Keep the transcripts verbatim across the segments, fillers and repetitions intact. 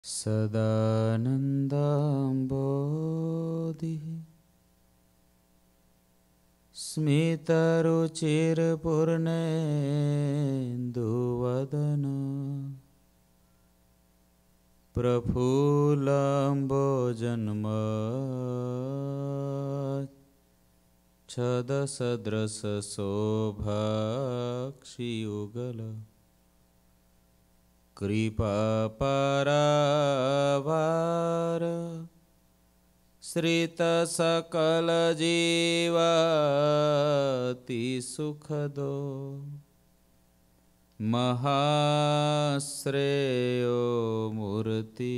સદાનંદાંબોધિ સ્મિતરુચિરપૂર્ણેન્દુવદન પ્રફુલ્લાંબોજન્મચ્છદસદૃશશોભાક્ષિયુગલ કૃપાપરાવાર શ્રિતસકલજીવાતિ સુખદો મહાશ્રેયો મૂર્તિ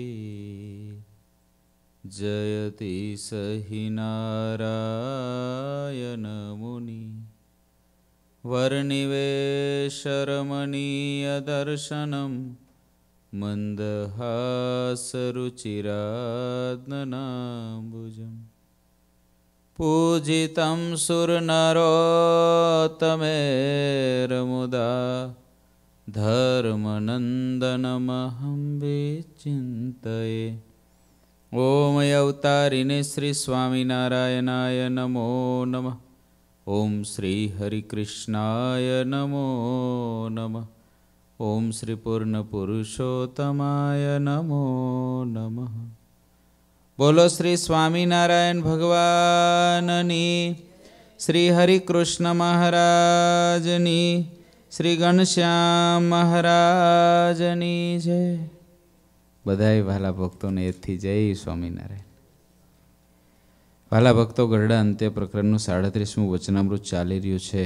જયતિ સહિ નારાયણ મુનિ વર્ણિવેશરમણીય દર્શનમ મંદહાસરુચિરાદનાંબુજમ પૂજિતમ સુરનરોત્તમેર્મુદા ધર્મનંદનમહં વિચિંતયે. ઓમ અવતારિને શ્રી સ્વામિનારાયણાય નમો નમઃ. ઓમ શ્રી હરિકૃષ્ણાય નમો નમઃ. ઓમ શ્રી પૂર્ણ પુરુષોત્તમાય નમો નમઃ. બોલો શ્રી સ્વામિનારાયણ ભગવાનની, શ્રી હરિકૃષ્ણ મહારાજની, શ્રી ઘનશ્યામ મહારાજની જય. બધાય વાલા ભક્તોને એથી જય સ્વામિનારાયણ. વાલા ભક્તો, ગરડા અંત્ય પ્રકરણનું સાડત્રીસમું વચનામૃત ચાલી રહ્યું છે.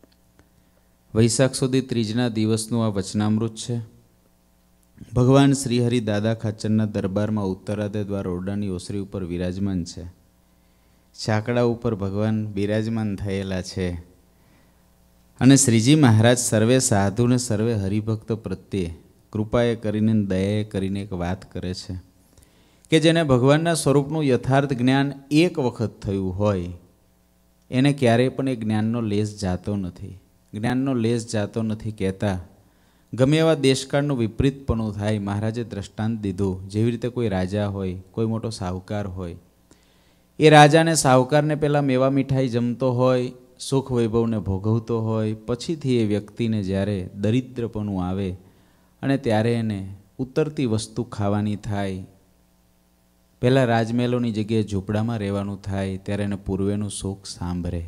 વૈશાખ સુધી ત્રીજના દિવસનું આ વચનામૃત છે. ભગવાન શ્રી હરિ દાદા ખાચરના દરબારમાં ઉત્તરાદય દ્વાર ઓરડાની ઓસરી ઉપર વિરાજમાન છે. છાકડા ઉપર ભગવાન બિરાજમાન થયેલા છે અને શ્રીજી મહારાજ સર્વે સાધુને સર્વે હરિભક્ત પ્રત્યે કૃપાએ કરીને દયાએ કરીને એક વાત કરે છે કે જેને ભગવાનના સ્વરૂપનું યથાર્થ જ્ઞાન એક વખત થયું હોય એને ક્યારેય પણ એ જ્ઞાનનો લેશ જાતો નથી. જ્ઞાનનો લેશ જાતો નથી કહેતા ગમે એવા દેશકાળનું વિપરીતપણું થાય. મહારાજે દ્રષ્ટાંત દીધું, જેવી રીતે કોઈ રાજા હોય, કોઈ મોટો સાહુકાર હોય, એ રાજાને સાહુકારને પહેલાં મેવા મીઠાઈ જમતો હોય, સુખ વૈભવને ભોગવતો હોય, પછીથી એ વ્યક્તિને જ્યારે દરિદ્રપણું આવે અને ત્યારે એને ઉતરતી વસ્તુ ખાવાની થાય, પહેલાં રાજમહેલોની જગ્યાએ ઝૂંપડામાં રહેવાનું થાય, ત્યારે એને પૂર્વેનું સુખ સાંભળે.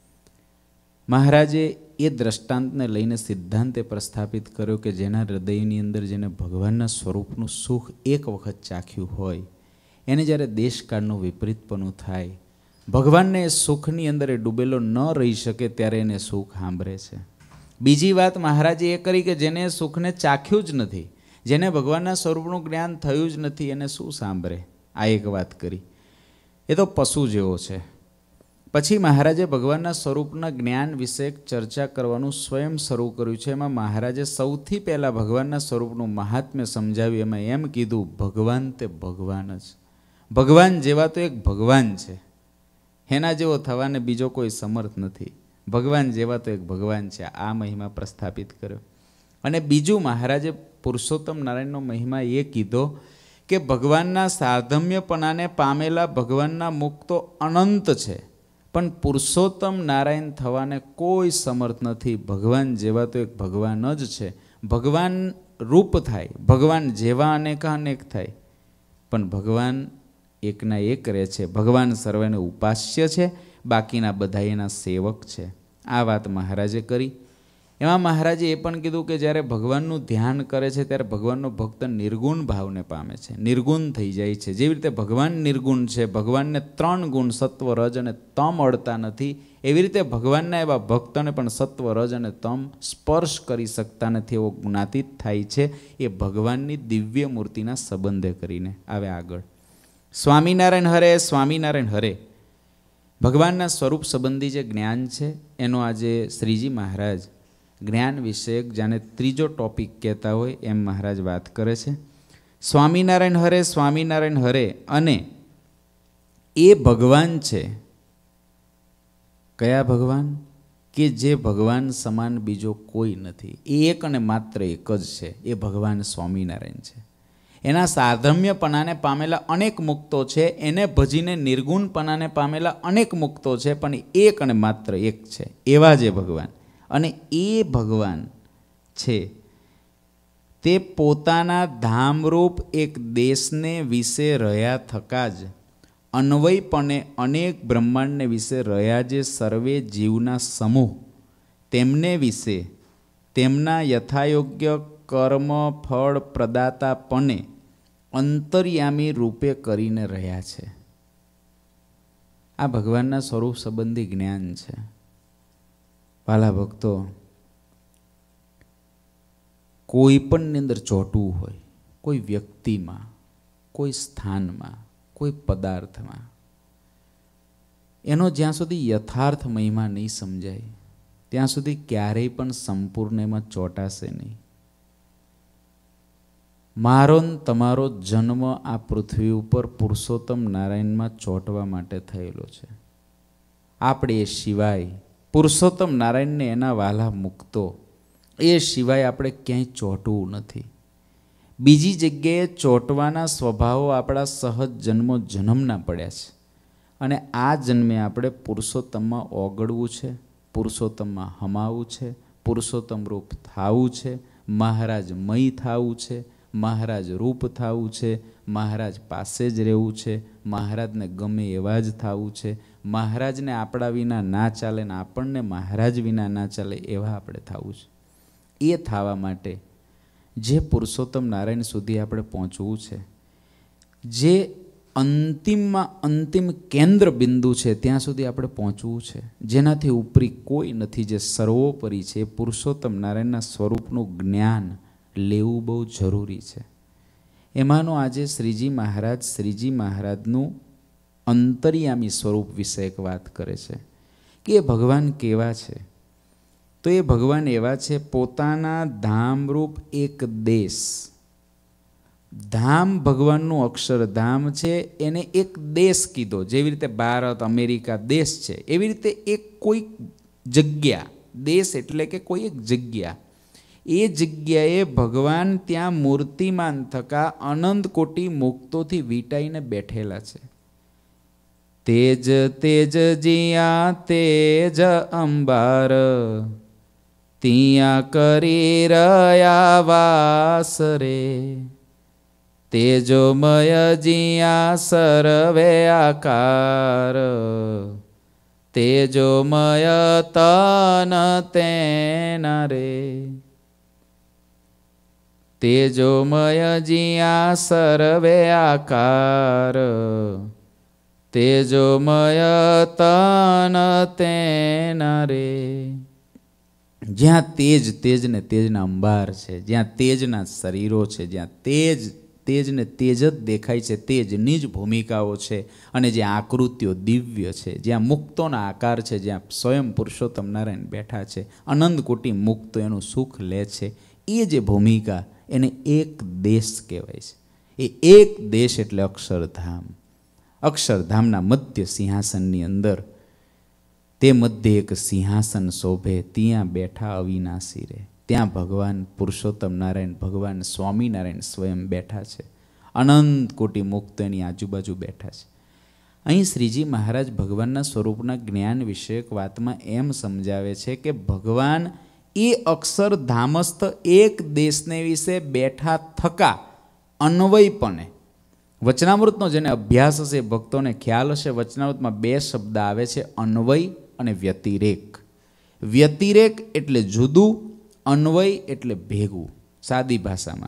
મહારાજે એ દ્રષ્ટાંતને લઈને સિદ્ધાંતે પ્રસ્થાપિત કર્યો કે જેના હૃદયની અંદર જેને ભગવાનના સ્વરૂપનું સુખ એક વખત ચાખ્યું હોય એને જ્યારે દેશકાળનું વિપરીતપણું થાય, ભગવાનને એ સુખની અંદર એ ડૂબેલો ન રહી શકે ત્યારે એને સુખ સાંભળે છે. બીજી વાત મહારાજે એ કરી કે જેને સુખને ચાખ્યું જ નથી, જેને ભગવાનના સ્વરૂપનું જ્ઞાન થયું જ નથી, એને શું સાંભળે? આ એક વાત કરી. એ તો પશુ જેવો છે. પછી મહારાજે ભગવાનના સ્વરૂપના જ્ઞાન વિશે ચર્ચા કરવાનું સ્વયં શરૂ કર્યું છે. એમાં મહારાજે સૌથી પહેલાં ભગવાનના સ્વરૂપનું મહાત્મ્ય સમજાવ્યું. એમાં એમ કીધું, ભગવાન તે ભગવાન જ. ભગવાન જેવા તો એક ભગવાન છે, એના જેવો થવાને બીજો કોઈ સમર્થ નથી. ભગવાન જેવા તો એક ભગવાન છે. આ મહિમા પ્રસ્થાપિત કર્યો. અને બીજું મહારાજે પુરુષોત્તમ નારાયણનો મહિમા એ કીધો કે ભગવાનના સાધમ્યપણાને પામેલા ભગવાનના મુખ તો અનંત છે, પણ પુરુષોત્તમ નારાયણ થવાને કોઈ સમર્થ નથી. ભગવાન જેવા તો એક ભગવાન જ છે. ભગવાન રૂપ થાય, ભગવાન જેવા અનેક અનેક થાય, પણ ભગવાન એકના એક રહે છે. ભગવાન સર્વેને ઉપાસ્ય છે, બાકીના બધા એના સેવક છે. આ વાત મહારાજે કરી. એમાં મહારાજે એ પણ કીધું કે જ્યારે ભગવાનનું ધ્યાન કરે છે ત્યારે ભગવાનનો ભક્ત નિર્ગુણ ભાવને પામે છે, નિર્ગુણ થઈ જાય છે. જેવી રીતે ભગવાન નિર્ગુણ છે, ભગવાનને ત્રણ ગુણ સત્વ રજ અને તમ અડતા નથી, એવી રીતે ભગવાનના એવા ભક્તોને પણ સત્વ રજ અને તમ સ્પર્શ કરી શકતા નથી, એવો ગુણાતીત થાય છે. એ ભગવાનની દિવ્ય મૂર્તિના સંબંધે કરીને આવે આગળ. સ્વામિનારાયણ હરે, સ્વામિનારાયણ હરે. ભગવાનના સ્વરૂપ સંબંધી જે જ્ઞાન છે એનો આજે શ્રીજી મહારાજ જ્ઞાન વિષયક જાણે ત્રીજો ટોપિક કહેતા હોય એમ મહારાજ વાત કરે છે. સ્વામિનારાયણ હરે, સ્વામિનારાયણ હરે. અને એ ભગવાન છે. કયા ભગવાન? કે જે ભગવાન સમાન બીજો કોઈ નથી. એ એક અને માત્ર એક જ છે. એ ભગવાન સ્વામિનારાયણ છે. એના સાધમ્યપણાને પામેલા અનેક મુક્તો છે, એને ભજીને નિર્ગુણપણાને પામેલા અનેક મુક્તો છે, પણ એક અને માત્ર એક છે, એવા જે ભગવાન. અને એ ભગવાન છે તે પોતાના ધામરૂપ એક દેશને વિશે રહ્યા થકા જ અન્વયપણે અનેક બ્રહ્માંડને વિશે રહ્યા જે સર્વે જીવના સમૂહ તેમને વિશે તેમના યથાયોગ્ય કર્મ ફળ પ્રદાતાપણે અંતર્યામી રૂપે કરીને રહ્યા છે. આ ભગવાનના સ્વરૂપ સંબંધી જ્ઞાન છે. વાલા ભક્તો, કોઈ પણની અંદર ચોંટવું હોય, કોઈ વ્યક્તિમાં, કોઈ સ્થાનમાં, કોઈ પદાર્થમાં, એનો જ્યાં સુધી યથાર્થ મહિમા નહીં સમજાય ત્યાં સુધી ક્યારેય પણ સંપૂર્ણ એમાં ચોંટાશે નહીં. મારો ને તમારો જન્મ આ પૃથ્વી ઉપર પુરુષોત્તમ નારાયણમાં ચોંટવા માટે થયેલો છે. આપણે એ સિવાય પુરુષોત્તમ નારાયણને એના વાલા મુક્તો એ સિવાય આપણે ક્યાંય ચોંટવું નથી. બીજી જગ્યાએ ચોંટવાના સ્વભાવો આપણા સહજ જન્મો જન્મના પડ્યા છે, અને આ જન્મે આપણે પુરુષોત્તમમાં ઓગળવું છે, પુરુષોત્તમમાં હમાવું છે, પુરુષોત્તમ રૂપ થાવું છે, મહારાજ મય થાવું છે, મહારાજ રૂપ થાવું છે, મહારાજ પાસે જ રહેવું છે, મહારાજને ગમે એવા જ થાવું છે, મહારાજને આપણા વિના ના ચાલે ને આપણને મહારાજ વિના ના ચાલે એવા આપણે થાવું છે. એ થવા માટે જે પુરુષોત્તમ નારાયણ સુધી આપણે પહોંચવું છે, જે અંતિમમાં અંતિમ કેન્દ્ર બિંદુ છે ત્યાં સુધી આપણે પહોંચવું છે, જેનાથી ઉપરી કોઈ નથી, જે સર્વોપરી છે, એ પુરુષોત્તમ નારાયણના સ્વરૂપનું જ્ઞાન લેવું બહુ જરૂરી છે. એમાંનું આજે શ્રીજી મહારાજ શ્રીજી મહારાજનું અંતર્યામી સ્વરૂપ વિશે એક વાત કરે છે કે એ ભગવાન કેવા છે. તો એ ભગવાન એવા છે, પોતાના ધામરૂપ એક દેશ. ધામ ભગવાનનું અક્ષરધામ છે, એને એક દેશ કીધો. જેવી રીતે ભારત અમેરિકા દેશ છે, એવી રીતે એક કોઈ જગ્યા, દેશ એટલે કે કોઈ એક જગ્યા, એ જગ્યાએ ભગવાન ત્યાં મૂર્તિમાન થકા અનંત કોટી મુક્તોથી વીંટાઈને બેઠેલા છે. તેજ તેજ જીયા તેજ અંબાર તિયા કરી રહ્યા વાસ રે, તેજોમય જીયા સર્વે આકાર, તેજોમય તન તેના રે, તેજોમય જીયા સર્વે આકાર, તેજોમય તન તેના રે. જ્યાં તેજ તેજ ને તેજના અંબાર છે, જ્યાં તેજના શરીરો છે, જ્યાં તેજ તેજ ને તેજ જ દેખાય છે, તેજની જ ભૂમિકાઓ છે, અને જ્યાં આકૃતિઓ દિવ્ય છે, જ્યાં મુક્તોના આકાર છે, જ્યાં સ્વયં પુરુષોત્તમ નારાયણ બેઠા છે, અનંત કોટી મુક્તો એનું સુખ લે છે, એ જે ભૂમિકા એને એક દેશ કહેવાય છે. એ એક દેશ એટલે અક્ષરધામ. અક્ષરધામના મધ્ય સિંહાસનની અંદર તે મધ્ય એક સિંહાસન શોભે, ત્યાં બેઠા અવિનાશી રે. ત્યાં ભગવાન પુરુષોત્તમ નારાયણ, ભગવાન સ્વામિનારાયણ સ્વયં બેઠા છે. અનંત કોટી મુક્ત એની આજુબાજુ બેઠા છે. અહીં શ્રીજી મહારાજ ભગવાનના સ્વરૂપના જ્ઞાન વિષયક વાતમાં એમ સમજાવે છે કે ભગવાન એ અક્ષરધામસ્થ એક દેશને વિશે બેઠા થકા અન્વયપણે. વચનામૃતનો જેને અભ્યાસ હશે ભક્તોને ખ્યાલ હશે, વચનામૃતમાં બે શબ્દ આવે છે, અન્વય અને વ્યતિરેક. વ્યતિરેક એટલે જુદું, અન્વય એટલે ભેગું. સાદી ભાષામાં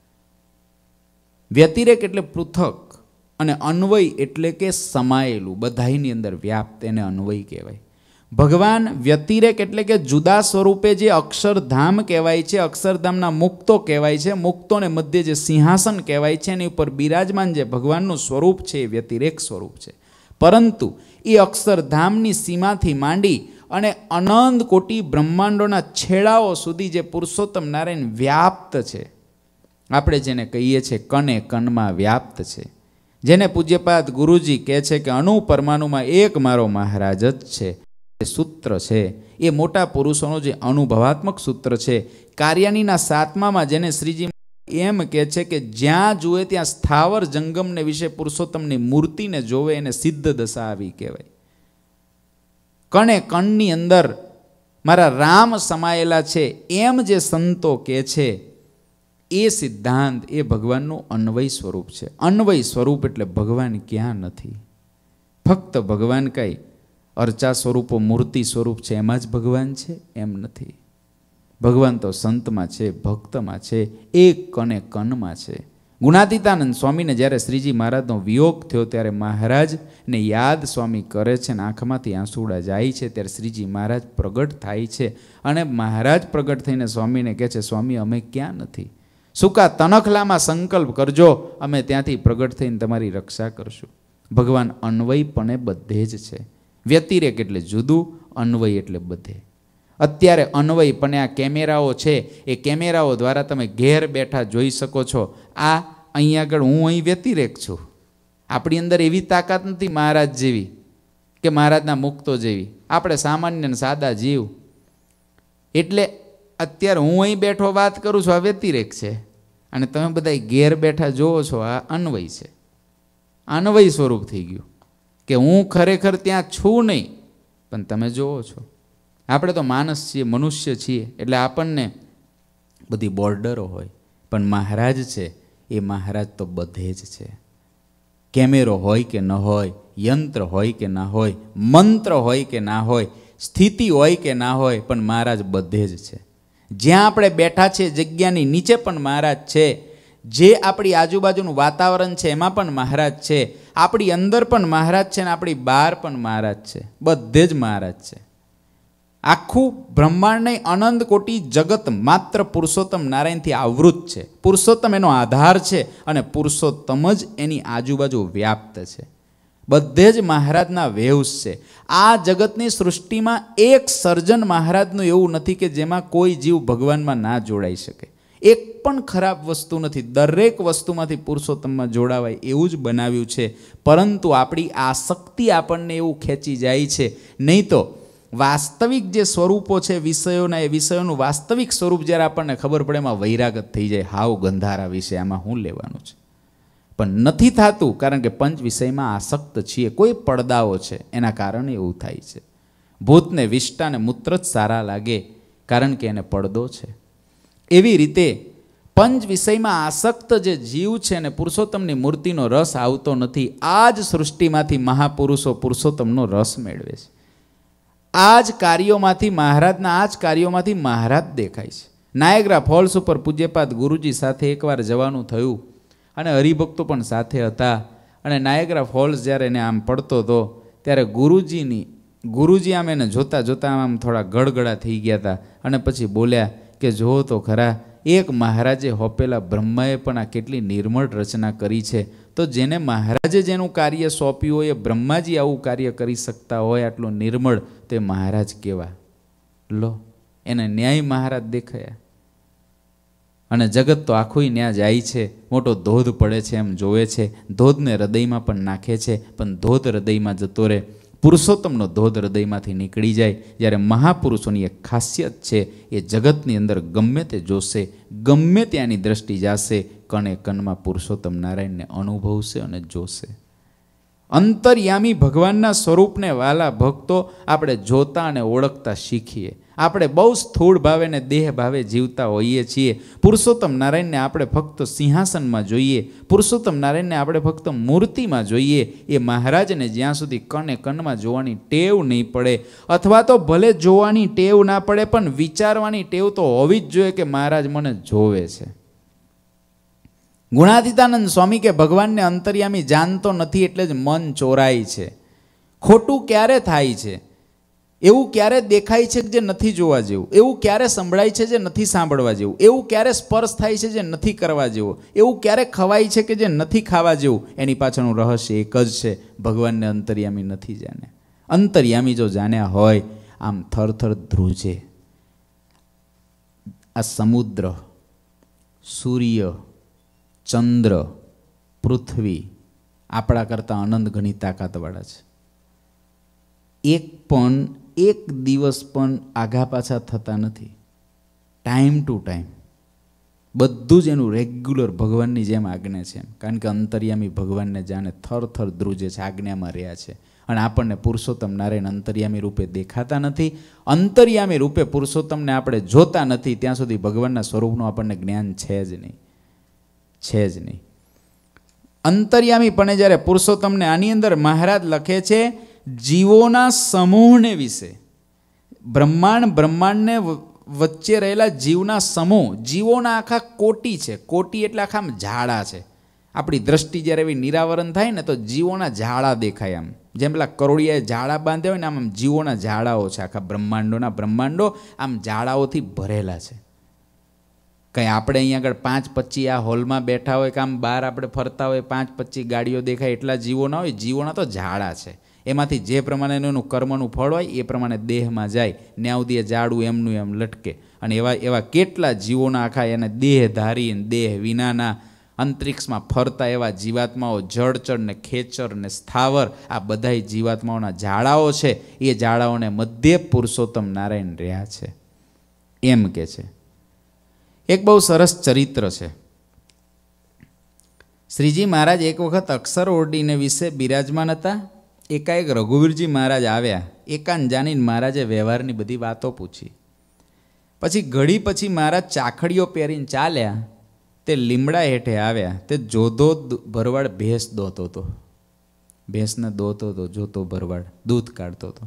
વ્યતિરેક એટલે પૃથક, અને અન્વય એટલે કે સમાયેલું, બધાઈની અંદર વ્યાપ્ત, એને અન્વય કહેવાય. ભગવાન વ્યતિરેક એટલે કે જુદા સ્વરૂપે જે અક્ષરધામ કહેવાય છે, અક્ષરધામના મુક્તો કહેવાય છે, મુક્તોને મધ્ય જે સિંહાસન કહેવાય છે, એની ઉપર બિરાજમાન જે ભગવાનનું સ્વરૂપ છે એ વ્યતિરેક સ્વરૂપ છે. પરંતુ એ અક્ષરધામની સીમાથી માંડી અને અનંત કોટી બ્રહ્માંડોના છેડાઓ સુધી જે પુરુષોત્તમ નારાયણ વ્યાપ્ત છે, આપણે જેને કહીએ છીએ કને કનમાં વ્યાપ્ત છે, જેને પૂજ્યપાદ ગુરુજી કહે છે કે અણુ પરમાણુમાં એક મારો મહારાજ જ છે. સૂત્ર છે એ મોટા પુરુષોનો જે અનુભવાત્મક સૂત્ર છે, કાર્યાનીના સાતમામાં જેને શ્રીજી એમ કહે છે કે જ્યાં જુએ ત્યાં સ્થાવર જંગમને વિશે પુરુષોત્તમની મૂર્તિને જોવે એને સિદ્ધ દશા આવી કહેવાય. કણે કણની અંદર મારા રામ સમાયેલા છે એમ જે સંતો કહે છે એ સિદ્ધાંત એ ભગવાનનું અન્વય સ્વરૂપ છે. અન્વય સ્વરૂપ એટલે ભગવાન ક્યાં નથી. ફક્ત ભગવાન કાંઈ અર્ચા સ્વરૂપો મૂર્તિ સ્વરૂપ છે એમાં જ ભગવાન છે એમ નથી. ભગવાન તો સંતમાં છે, ભક્તમાં છે, એક કને કનમાં છે. ગુણાતીતાનંદ સ્વામીને જ્યારે શ્રીજી મહારાજનો વિયોગ થયો ત્યારે મહારાજને યાદ સ્વામી કરે છે ને આંખમાંથી આંસુડા જાય છે. ત્યારે શ્રીજી મહારાજ પ્રગટ થાય છે અને મહારાજ પ્રગટ થઈને સ્વામીને કહે છે, સ્વામી અમે ક્યાં નથી, સુકા તનખલામાં સંકલ્પ કરજો, અમે ત્યાંથી પ્રગટ થઈને તમારી રક્ષા કરશું. ભગવાન અન્વયપણે બધે જ છે. વ્યતિરેક એટલે જુદું, અન્વય એટલે બધે. અત્યારે અન્વય પણ આ કેમેરાઓ છે એ કેમેરાઓ દ્વારા તમે ઘેર બેઠા જોઈ શકો છો. આ અહીંયા આગળ હું અહીં વ્યતિરેક છું. આપણી અંદર એવી તાકાત નથી મહારાજ જેવી કે મહારાજના મુક્તો જેવી. આપણે સામાન્ય ને સાદા જીવ. એટલે અત્યારે હું અહીં બેઠો વાત કરું છું આ વ્યતિરેક છે અને તમે બધા ઘેર બેઠા જોવો છો આ અન્વય છે. અન્વય સ્વરૂપ થઈ ગયું કે હું ખરેખર ત્યાં છું નહીં પણ તમે જોવો છો. આપણે તો માણસ છીએ, મનુષ્ય છીએ એટલે આપણને બધી બોર્ડરો હોય પણ મહારાજ છે એ મહારાજ તો બધે જ છે. કેમેરો હોય કે ન હોય, યંત્ર હોય કે ના હોય, મંત્ર હોય કે ના હોય, સ્થિતિ હોય કે ના હોય, પણ મહારાજ બધે જ છે. જ્યાં આપણે બેઠા છીએ જગ્યાની નીચે પણ મહારાજ છે. જે આપણી આજુબાજુનું વાતાવરણ છે એમાં પણ મહારાજ છે. આપણી અંદર પણ મહારાજ છે ને આપણી બહાર પણ મહારાજ છે. બધે જ મહારાજ છે. આખું બ્રહ્માંડ નહીં, અનંત કોટી જગત માત્ર પુરુષોત્તમ નારાયણથી આવૃત છે. પુરુષોત્તમ એનો આધાર છે અને પુરુષોત્તમ જ એની આજુબાજુ વ્યાપ્ત છે. બધે જ મહારાજના વેવ્સ છે. આ જગતની સૃષ્ટિમાં એક સર્જન મહારાજનું એવું નથી કે જેમાં કોઈ જીવ ભગવાનમાં ના જોડાઈ શકે. એક પણ ખરાબ વસ્તુ નથી. દરેક વસ્તુમાંથી પુરુષોત્તમમાં જોડાવાય એવું જ બનાવ્યું છે. પરંતુ આપણી આસક્તિ આપણને એવું ખેંચી જાય છે. નહીં તો વાસ્તવિક જે સ્વરૂપો છે વિષયોના, એ વિષયોનું વાસ્તવિક સ્વરૂપ જ્યારે આપણને ખબર પડે એમાં વૈરાગત થઈ જાય. હાવ ગંધારા વિશે આમાં શું લેવાનું છે. પણ નથી થતું કારણ કે પંચ વિષયમાં આસક્ત છીએ. કોઈ પડદાઓ છે એના કારણે એવું થાય છે. ભૂતને વિષ્ટાને મૂત્ર જ સારા લાગે કારણ કે એને પડદો છે. એવી રીતે પંચ વિષયમાં આસક્ત જે જીવ છે ને પુરુષોત્તમની મૂર્તિનો રસ આવતો નથી. આ જ સૃષ્ટિમાંથી મહાપુરુષો પુરુષોત્તમનો રસ મેળવે છે. આ જ કાર્યોમાંથી મહારાજના આ જ કાર્યોમાંથી મહારાજ દેખાય છે. નાયગ્રા ફોલ્સ ઉપર પૂજ્યપાદ ગુરુજી સાથે એકવાર જવાનું થયું અને હરિભક્તો પણ સાથે હતા. અને નાયગ્રા ફોલ્સ જ્યારે એને આમ પડતો હતો ત્યારે ગુરુજીની ગુરુજી આમ એને જોતા જોતા આમ થોડા ગળગળા થઈ ગયા હતા અને પછી બોલ્યા કે જુઓ તો ખરા, એક મહારાજે હોપેલા બ્રહ્માએ પણ આ કેટલી નિર્મળ રચના કરી છે. તો જેને મહારાજે જેનું કાર્ય સોંપ્યું હોય એ બ્રહ્માજી આવું કાર્ય કરી શકતા હોય આટલું નિર્મળ, તે મહારાજ કેવા. લો, એને ન્યાય મહારાજ દેખાયા. અને જગત તો આખું ન્યા જાય છે. મોટો ધોધ પડે છે એમ જોવે છે. ધોધને હૃદયમાં પણ નાખે છે પણ ધોધ હૃદયમાં જતો રહે. પુરુષોત્તમનો ધોધ હૃદયમાંથી નીકળી જાય. જ્યારે મહાપુરુષોની એક ખાસિયત છે, એ જગતની અંદર ગમે તે જોશે, ગમે ત્યાંની દ્રષ્ટિ જાશે, કણે કણમાં પુરુષોત્તમ નારાયણને અનુભવશે અને જોશે. અંતર્યામી ભગવાનના સ્વરૂપને વાલા ભક્તો આપણે જોતા અને ઓળખતા શીખીએ. આપણે બહુ સ્થૂળ ભાવે ને દેહ ભાવે જીવતા હોઈએ છીએ. પુરુષોત્તમ નારાયણને આપણે ફક્ત સિંહાસનમાં જોઈએ, પુરુષોત્તમ નારાયણને આપણે ફક્ત મૂર્તિમાં જોઈએ. એ મહારાજને જ્યાં સુધી કણે કણમાં જોવાની ટેવ નહીં પડે, અથવા તો ભલે જોવાની ટેવ ના પડે પણ વિચારવાની ટેવ તો હોવી જ જોઈએ કે મહારાજ મને જોવે છે. ગુણાતીતાનંદ સ્વામી કે ભગવાનને અંતર્યામી જાણતો નથી એટલે જ મન ચોરાય છે. ખોટું ક્યારે થાય છે? એવું ક્યારે દેખાય છે જે નથી જોવા જેવું? એવું ક્યારે સંભળાય છે જે નથી સાંભળવા જેવું? એવું ક્યારે સ્પર્શ થાય છે જે નથી કરવા જેવો? એવું ક્યારે ખવાય છે કે જે નથી ખાવા જેવું? એની પાછળનું રહસ્ય એક જ છે, ભગવાનને અંતર્યામી નથી જાણે. અંતર્યામી જો જાણ્યા હોય આમ થરથર ધ્રુજે. આ સમુદ્ર, સૂર્ય, ચંદ્ર, પૃથ્વી આપણા કરતાં અનંત ઘણી તાકાતવાળા છે. એક પણ એક દિવસ પણ આગા પાછા થતા નથી. ટાઈમ ટુ ટાઈમ બધું જ એનું રેગ્યુલર ભગવાનની જેમ આજ્ઞા છે. કારણ કે અંતર્યામી ભગવાનને જાણે થર થર ધ્રુજે છે, આજ્ઞામાં રહ્યા છે. અને આપણને પુરુષોત્તમ નારાયણ અંતર્યામી રૂપે દેખાતા નથી. અંતર્યામી રૂપે પુરુષોત્તમને આપણે જોતા નથી ત્યાં સુધી ભગવાનના સ્વરૂપનું આપણને જ્ઞાન છે જ નહીં, છે જ નહીં. અંતર્યામી પણ જ્યારે પુરુષોત્તમને આની અંદર મહારાજ લખે છે જીવોના સમૂહને વિશે. બ્રહ્માંડ બ્રહ્માંડને વચ્ચે રહેલા જીવના સમૂહ, જીવોના આખા કોટી છે. કોટી એટલે આખા આમ ઝાડા છે. આપણી દ્રષ્ટિ જ્યારે એવી નિરાવરણ થાય ને તો જીવોના ઝાડા દેખાય. આમ જેમ પેલા કરોડિયાએ ઝાડા બાંધ્યા હોય ને આમ આમ જીવોના ઝાડાઓ છે. આખા બ્રહ્માંડોના બ્રહ્માંડો આમ ઝાડાઓથી ભરેલા છે. કંઈ આપણે અહીંયા આગળ પાંચ પચી આ હોલમાં બેઠા હોય કે આમ બહાર આપણે ફરતા હોય પાંચ પચી ગાડીઓ દેખાય એટલા જીવો ના હોય. જીવોના તો ઝાડા છે. એમાંથી જે પ્રમાણે એનું કર્મનું ફળ હોય એ પ્રમાણે દેહમાં જાય. ન્યાવદીએ ઝાડું એમનું એમ લટકે. અને એવા એવા કેટલા જીવોના આખા એને દેહ ધારી દેહ વિનાના અંતરિક્ષમાં ફરતા એવા જીવાત્માઓ, જળચર ને ખેચર ને સ્થાવર, આ બધા જીવાત્માઓના ઝાડાઓ છે. એ ઝાડાઓને મધ્ય પુરુષોત્તમ નારાયણ રહ્યા છે એમ કે છે. એક બહુ સરસ ચરિત્ર છે. શ્રીજી મહારાજ એક વખત અક્ષર ઓરડીને વિશે બિરાજમાન હતા. એકાએક રઘુવીરજી મહારાજ આવ્યા. એકાંત જાણીને મહારાજે વ્યવહારની બધી વાતો પૂછી. પછી ઘડી પછી મહારાજ ચાખડીઓ પહેરીને ચાલ્યા. તે લીમડા હેઠે આવ્યા. તે જોધો ભરવાડ ભેંસ દોતો હતો. ભેંસને દોતો હતો જોતો ભરવાડ, દૂધ કાઢતો હતો.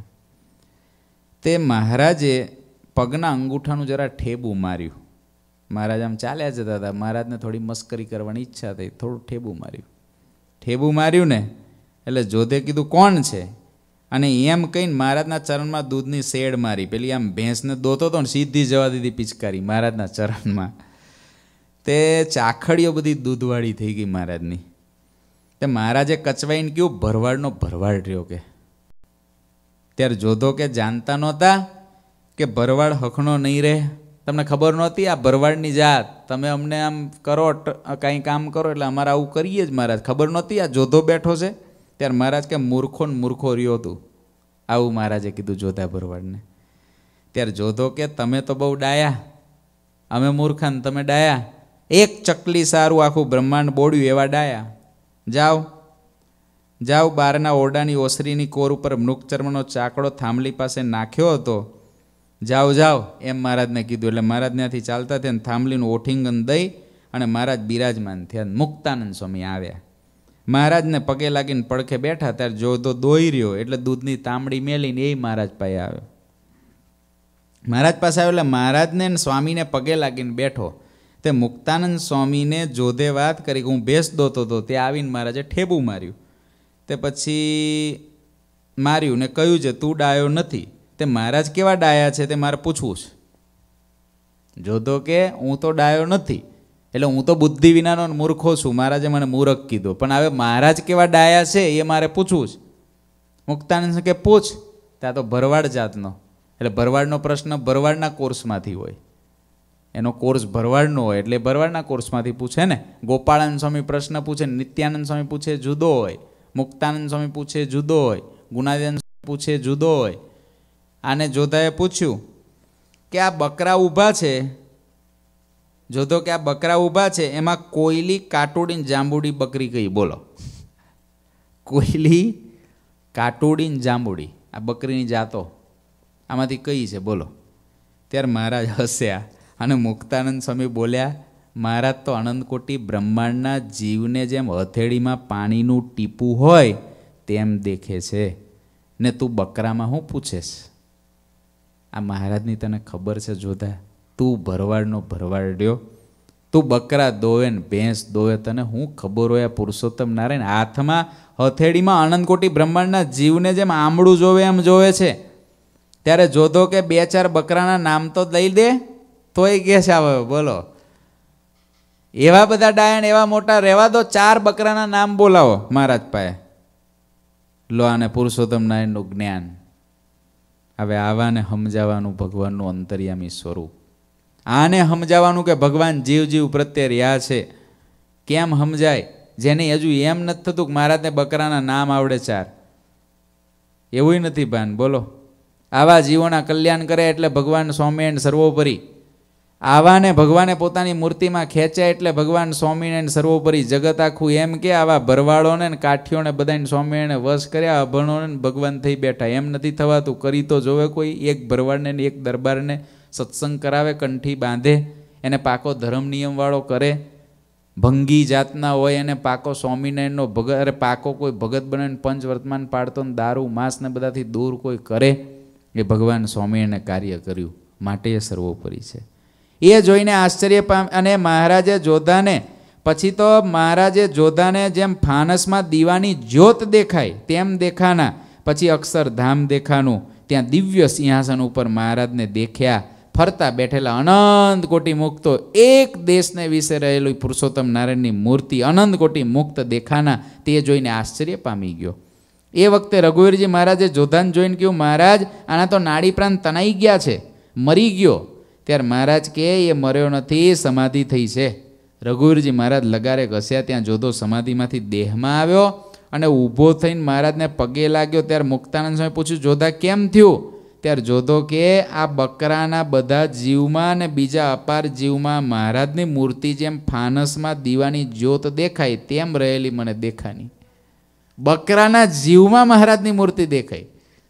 તે મહારાજે પગના અંગૂઠાનું જરા ઠેબું માર્યું. મહારાજ આમ ચાલ્યા જતા હતા. મહારાજને થોડી મસ્કરી કરવાની ઈચ્છા થઈ. થોડું ઠેબું માર્યું. ઠેબું માર્યું ને એટલે જોધે કીધું કોણ છે? અને એમ કહીને મહારાજના ચરણમાં દૂધની શેડ મારી. પેલી આમ ભેંસને દોતો હતો ને સીધી જવા દીધી પિચકારી મહારાજના ચરણમાં. તે ચાખડીઓ બધી દૂધવાળી થઈ ગઈ મહારાજની. તે મહારાજે કચવાઈને કહ્યું ભરવાડનો ભરવાડ રહ્યો કે. ત્યારે જોધો કે જાણતા નહોતા કે ભરવાડ હખણો નહીં રહે. તમને ખબર નહોતી આ ભરવાડની જાત. તમે અમને આમ કરો કાંઈ કામ કરો એટલે અમારે આવું કરીએ જ મહારાજ. ખબર નહોતી આ જોધો બેઠો છે. ત્યારે મહારાજ કે મૂર્ખો ને મૂર્ખો રહ્યો તું. આવું મહારાજે કીધું જોધા ભરવાડને. ત્યારે જોધો કે તમે તો બહુ ડાયા, અમે મૂર્ખા ને તમે ડાયા. એક ચકલી સારું આખું બ્રહ્માંડ બોડ્યું એવા ડાયા. જાઓ જાઓ બારના ઓરડાની ઓસરીની કોર ઉપર મૃગચર્મનો ચાકડો થાંભલી પાસે નાખ્યો હતો. જાઓ જાઓ એમ મહારાજને કીધું. એટલે મહારાજ ત્યાંથી ચાલતા થયા થાંભલીનું ઓઠિંગન દઈ અને મહારાજ બિરાજમાન થયા. મુક્તાનંદ સ્વામી આવ્યા. મહારાજને પગે લાગીને પડખે બેઠા. ત્યારે જોધો દોઈ રહ્યો એટલે દૂધની તાંબડી મેલીને એ મહારાજ પાસે આવ્યો. મહારાજ પાસે આવ્યો એટલે મહારાજને સ્વામીને પગે લાગીને બેઠો. તે મુક્તાનંદ સ્વામીને જોધે વાત કરી કે હું ભેંસ દોતો હતો. તે આવીને મહારાજે ઠેબું માર્યું. તે પછી માર્યું ને કહ્યું છે તું ડાયો નથી. તે મહારાજ કેવા ડાયા છે તે મારે પૂછવું છે. જોધો કે હું તો ડાયો નથી, એટલે હું તો બુદ્ધિ વિનાનો મૂર્ખો છું. મહારાજે મને મૂર્ખ કીધો. પણ હવે મહારાજ કેવા ડાયા છે એ મારે પૂછવું છે. મુક્તાનંદ કે પૂછ. ત્યાં તો ભરવાડ જાતનો. એટલે ભરવાડનો પ્રશ્ન ભરવાડના કોર્સમાંથી હોય. એનો કોર્સ ભરવાડનો હોય એટલે ભરવાડના કોર્સમાંથી પૂછે ને. ગોપાળાનંદ સ્વામી પ્રશ્ન પૂછે, નિત્યાનંદ સ્વામી પૂછે જુદો હોય, મુક્તાનંદ સ્વામી પૂછે જુદો હોય, ગુણાદિન પૂછે જુદો હોય. આને જોધાએ પૂછ્યું કે આ બકરા ઊભા છે. જોધો કે આ બકરા ઊભા છે એમાં કોયલી, કાટોડી ને જાંબુડી બકરી કઈ બોલો? કોયલી, કાટોડી ને જાંબુડી આ બકરીની જાતો આમાંથી કઈ છે બોલો? ત્યારે મહારાજ હસ્યા અને મુક્તાનંદ સ્વામી બોલ્યા મહારાજ તો અનંતકોટી બ્રહ્માંડના જીવને જેમ હથેળીમાં પાણીનું ટીપું હોય તેમ દેખે છે ને તું બકરામાં શું પૂછેશ? આ મહારાજની તને ખબર છે જોધા? તું ભરવાડનો ભરવાડ રહ્યો, તું બકરા દોવે ને ભેંસ દોવે, તને હું ખબર હોય? પુરુષોત્તમ નારાયણ હાથમાં હથેળીમાં અનંતકોટી બ્રહ્માંડના જીવને જેમ આંબળું જોવે એમ જોવે છે. ત્યારે જોધો કે બે ચાર બકરાના નામ તો લઈ દે તોય કે છે આવે બોલો. એવા બધા ડાયણ એવા મોટા રહેવા દો, ચાર બકરાના નામ બોલાવો મહારાજ પાસે. લો આને પુરુષોત્તમ નારાયણનું જ્ઞાન. હવે આવાને સમજાવવાનું ભગવાનનું અંતર્યામી સ્વરૂપ. આને સમજાવવાનું કે ભગવાન જીવ જીવ પ્રત્યે રહ્યા છે. કેમ સમજાય? જેને હજુ એમ નથી થતું કે મહારાજને બકરાના નામ આવડે ચાર. એવું નથી ભાન બોલો. આવા જીવોના કલ્યાણ કરે એટલે ભગવાન સ્વામિનારાયણ સર્વોપરી. આવાને ભગવાને પોતાની મૂર્તિમાં ખેંચ્યા એટલે ભગવાન સ્વામિનારાયણ સર્વોપરી જગત આખું એમ કે આવા ભરવાડોને ને કાઠીઓને બધાને સ્વામિનારાયણે વશ કર્યા, અભણોને ભગવાન થઈ બેઠા. એમ નથી થવાતું. કરી તો જોવે કોઈ. એક ભરવાડને ને એક દરબારને સત્સંગ કરાવે, કંઠી બાંધે, એને પાકો ધર્મ નિયમવાળો કરે. ભંગી જાતના હોય એને પાકો સ્વામિનારાયણનો ભગત, અરે પાકો કોઈ ભગત બને પંચ વર્તમાન પાડતો ને દારૂ માંસ ને બધાથી દૂર કોઈ કરે, એ ભગવાન સ્વામિનારાયણે કાર્ય કર્યું. માટે એ સર્વોપરી છે. એ જોઈને આશ્ચર્ય પામ. અને મહારાજે જોધાને પછી તો મહારાજે જોધાને જેમ ફાનસમાં દીવાની જ્યોત દેખાય તેમ દેખાના. પછી અક્ષરધામ દેખાનું. ત્યાં દિવ્ય સિંહાસન ઉપર મહારાજને દેખ્યા. ફરતા બેઠેલા અનંત કોટી મુક્તો, એક દેશને વિશે રહેલું પુરુષોત્તમ નારાયણની મૂર્તિ અનંત કોટી મુક્ત દેખાના. તે જોઈને આશ્ચર્ય પામી ગયો. એ વખતે રઘુવીરજી મહારાજે જોધાને જોઈને કહ્યું, મહારાજ આના તો નાડી પ્રાણ તણાઈ ગયા છે, મરી ગયો. ત્યારે મહારાજ કે એ મર્યો નથી, સમાધિ થઈ છે. રઘુવીરજી મહારાજ લગારે ઘસ્યા, ત્યાં જોધો સમાધિમાંથી દેહમાં આવ્યો અને ઊભો થઈને મહારાજને પગે લાગ્યો. ત્યારે મુક્તાનંદ સ્વામી પૂછ્યું, જોધા કેમ થયું? ત્યારે જોધો કે આ બકરાના બધા જીવમાં અને બીજા અપાર જીવમાં મહારાજની મૂર્તિ જેમ ફાનસમાં દીવાની જ્યોત દેખાય તેમ રહેલી મને દેખાની. બકરાના જીવમાં મહારાજની મૂર્તિ દેખાય.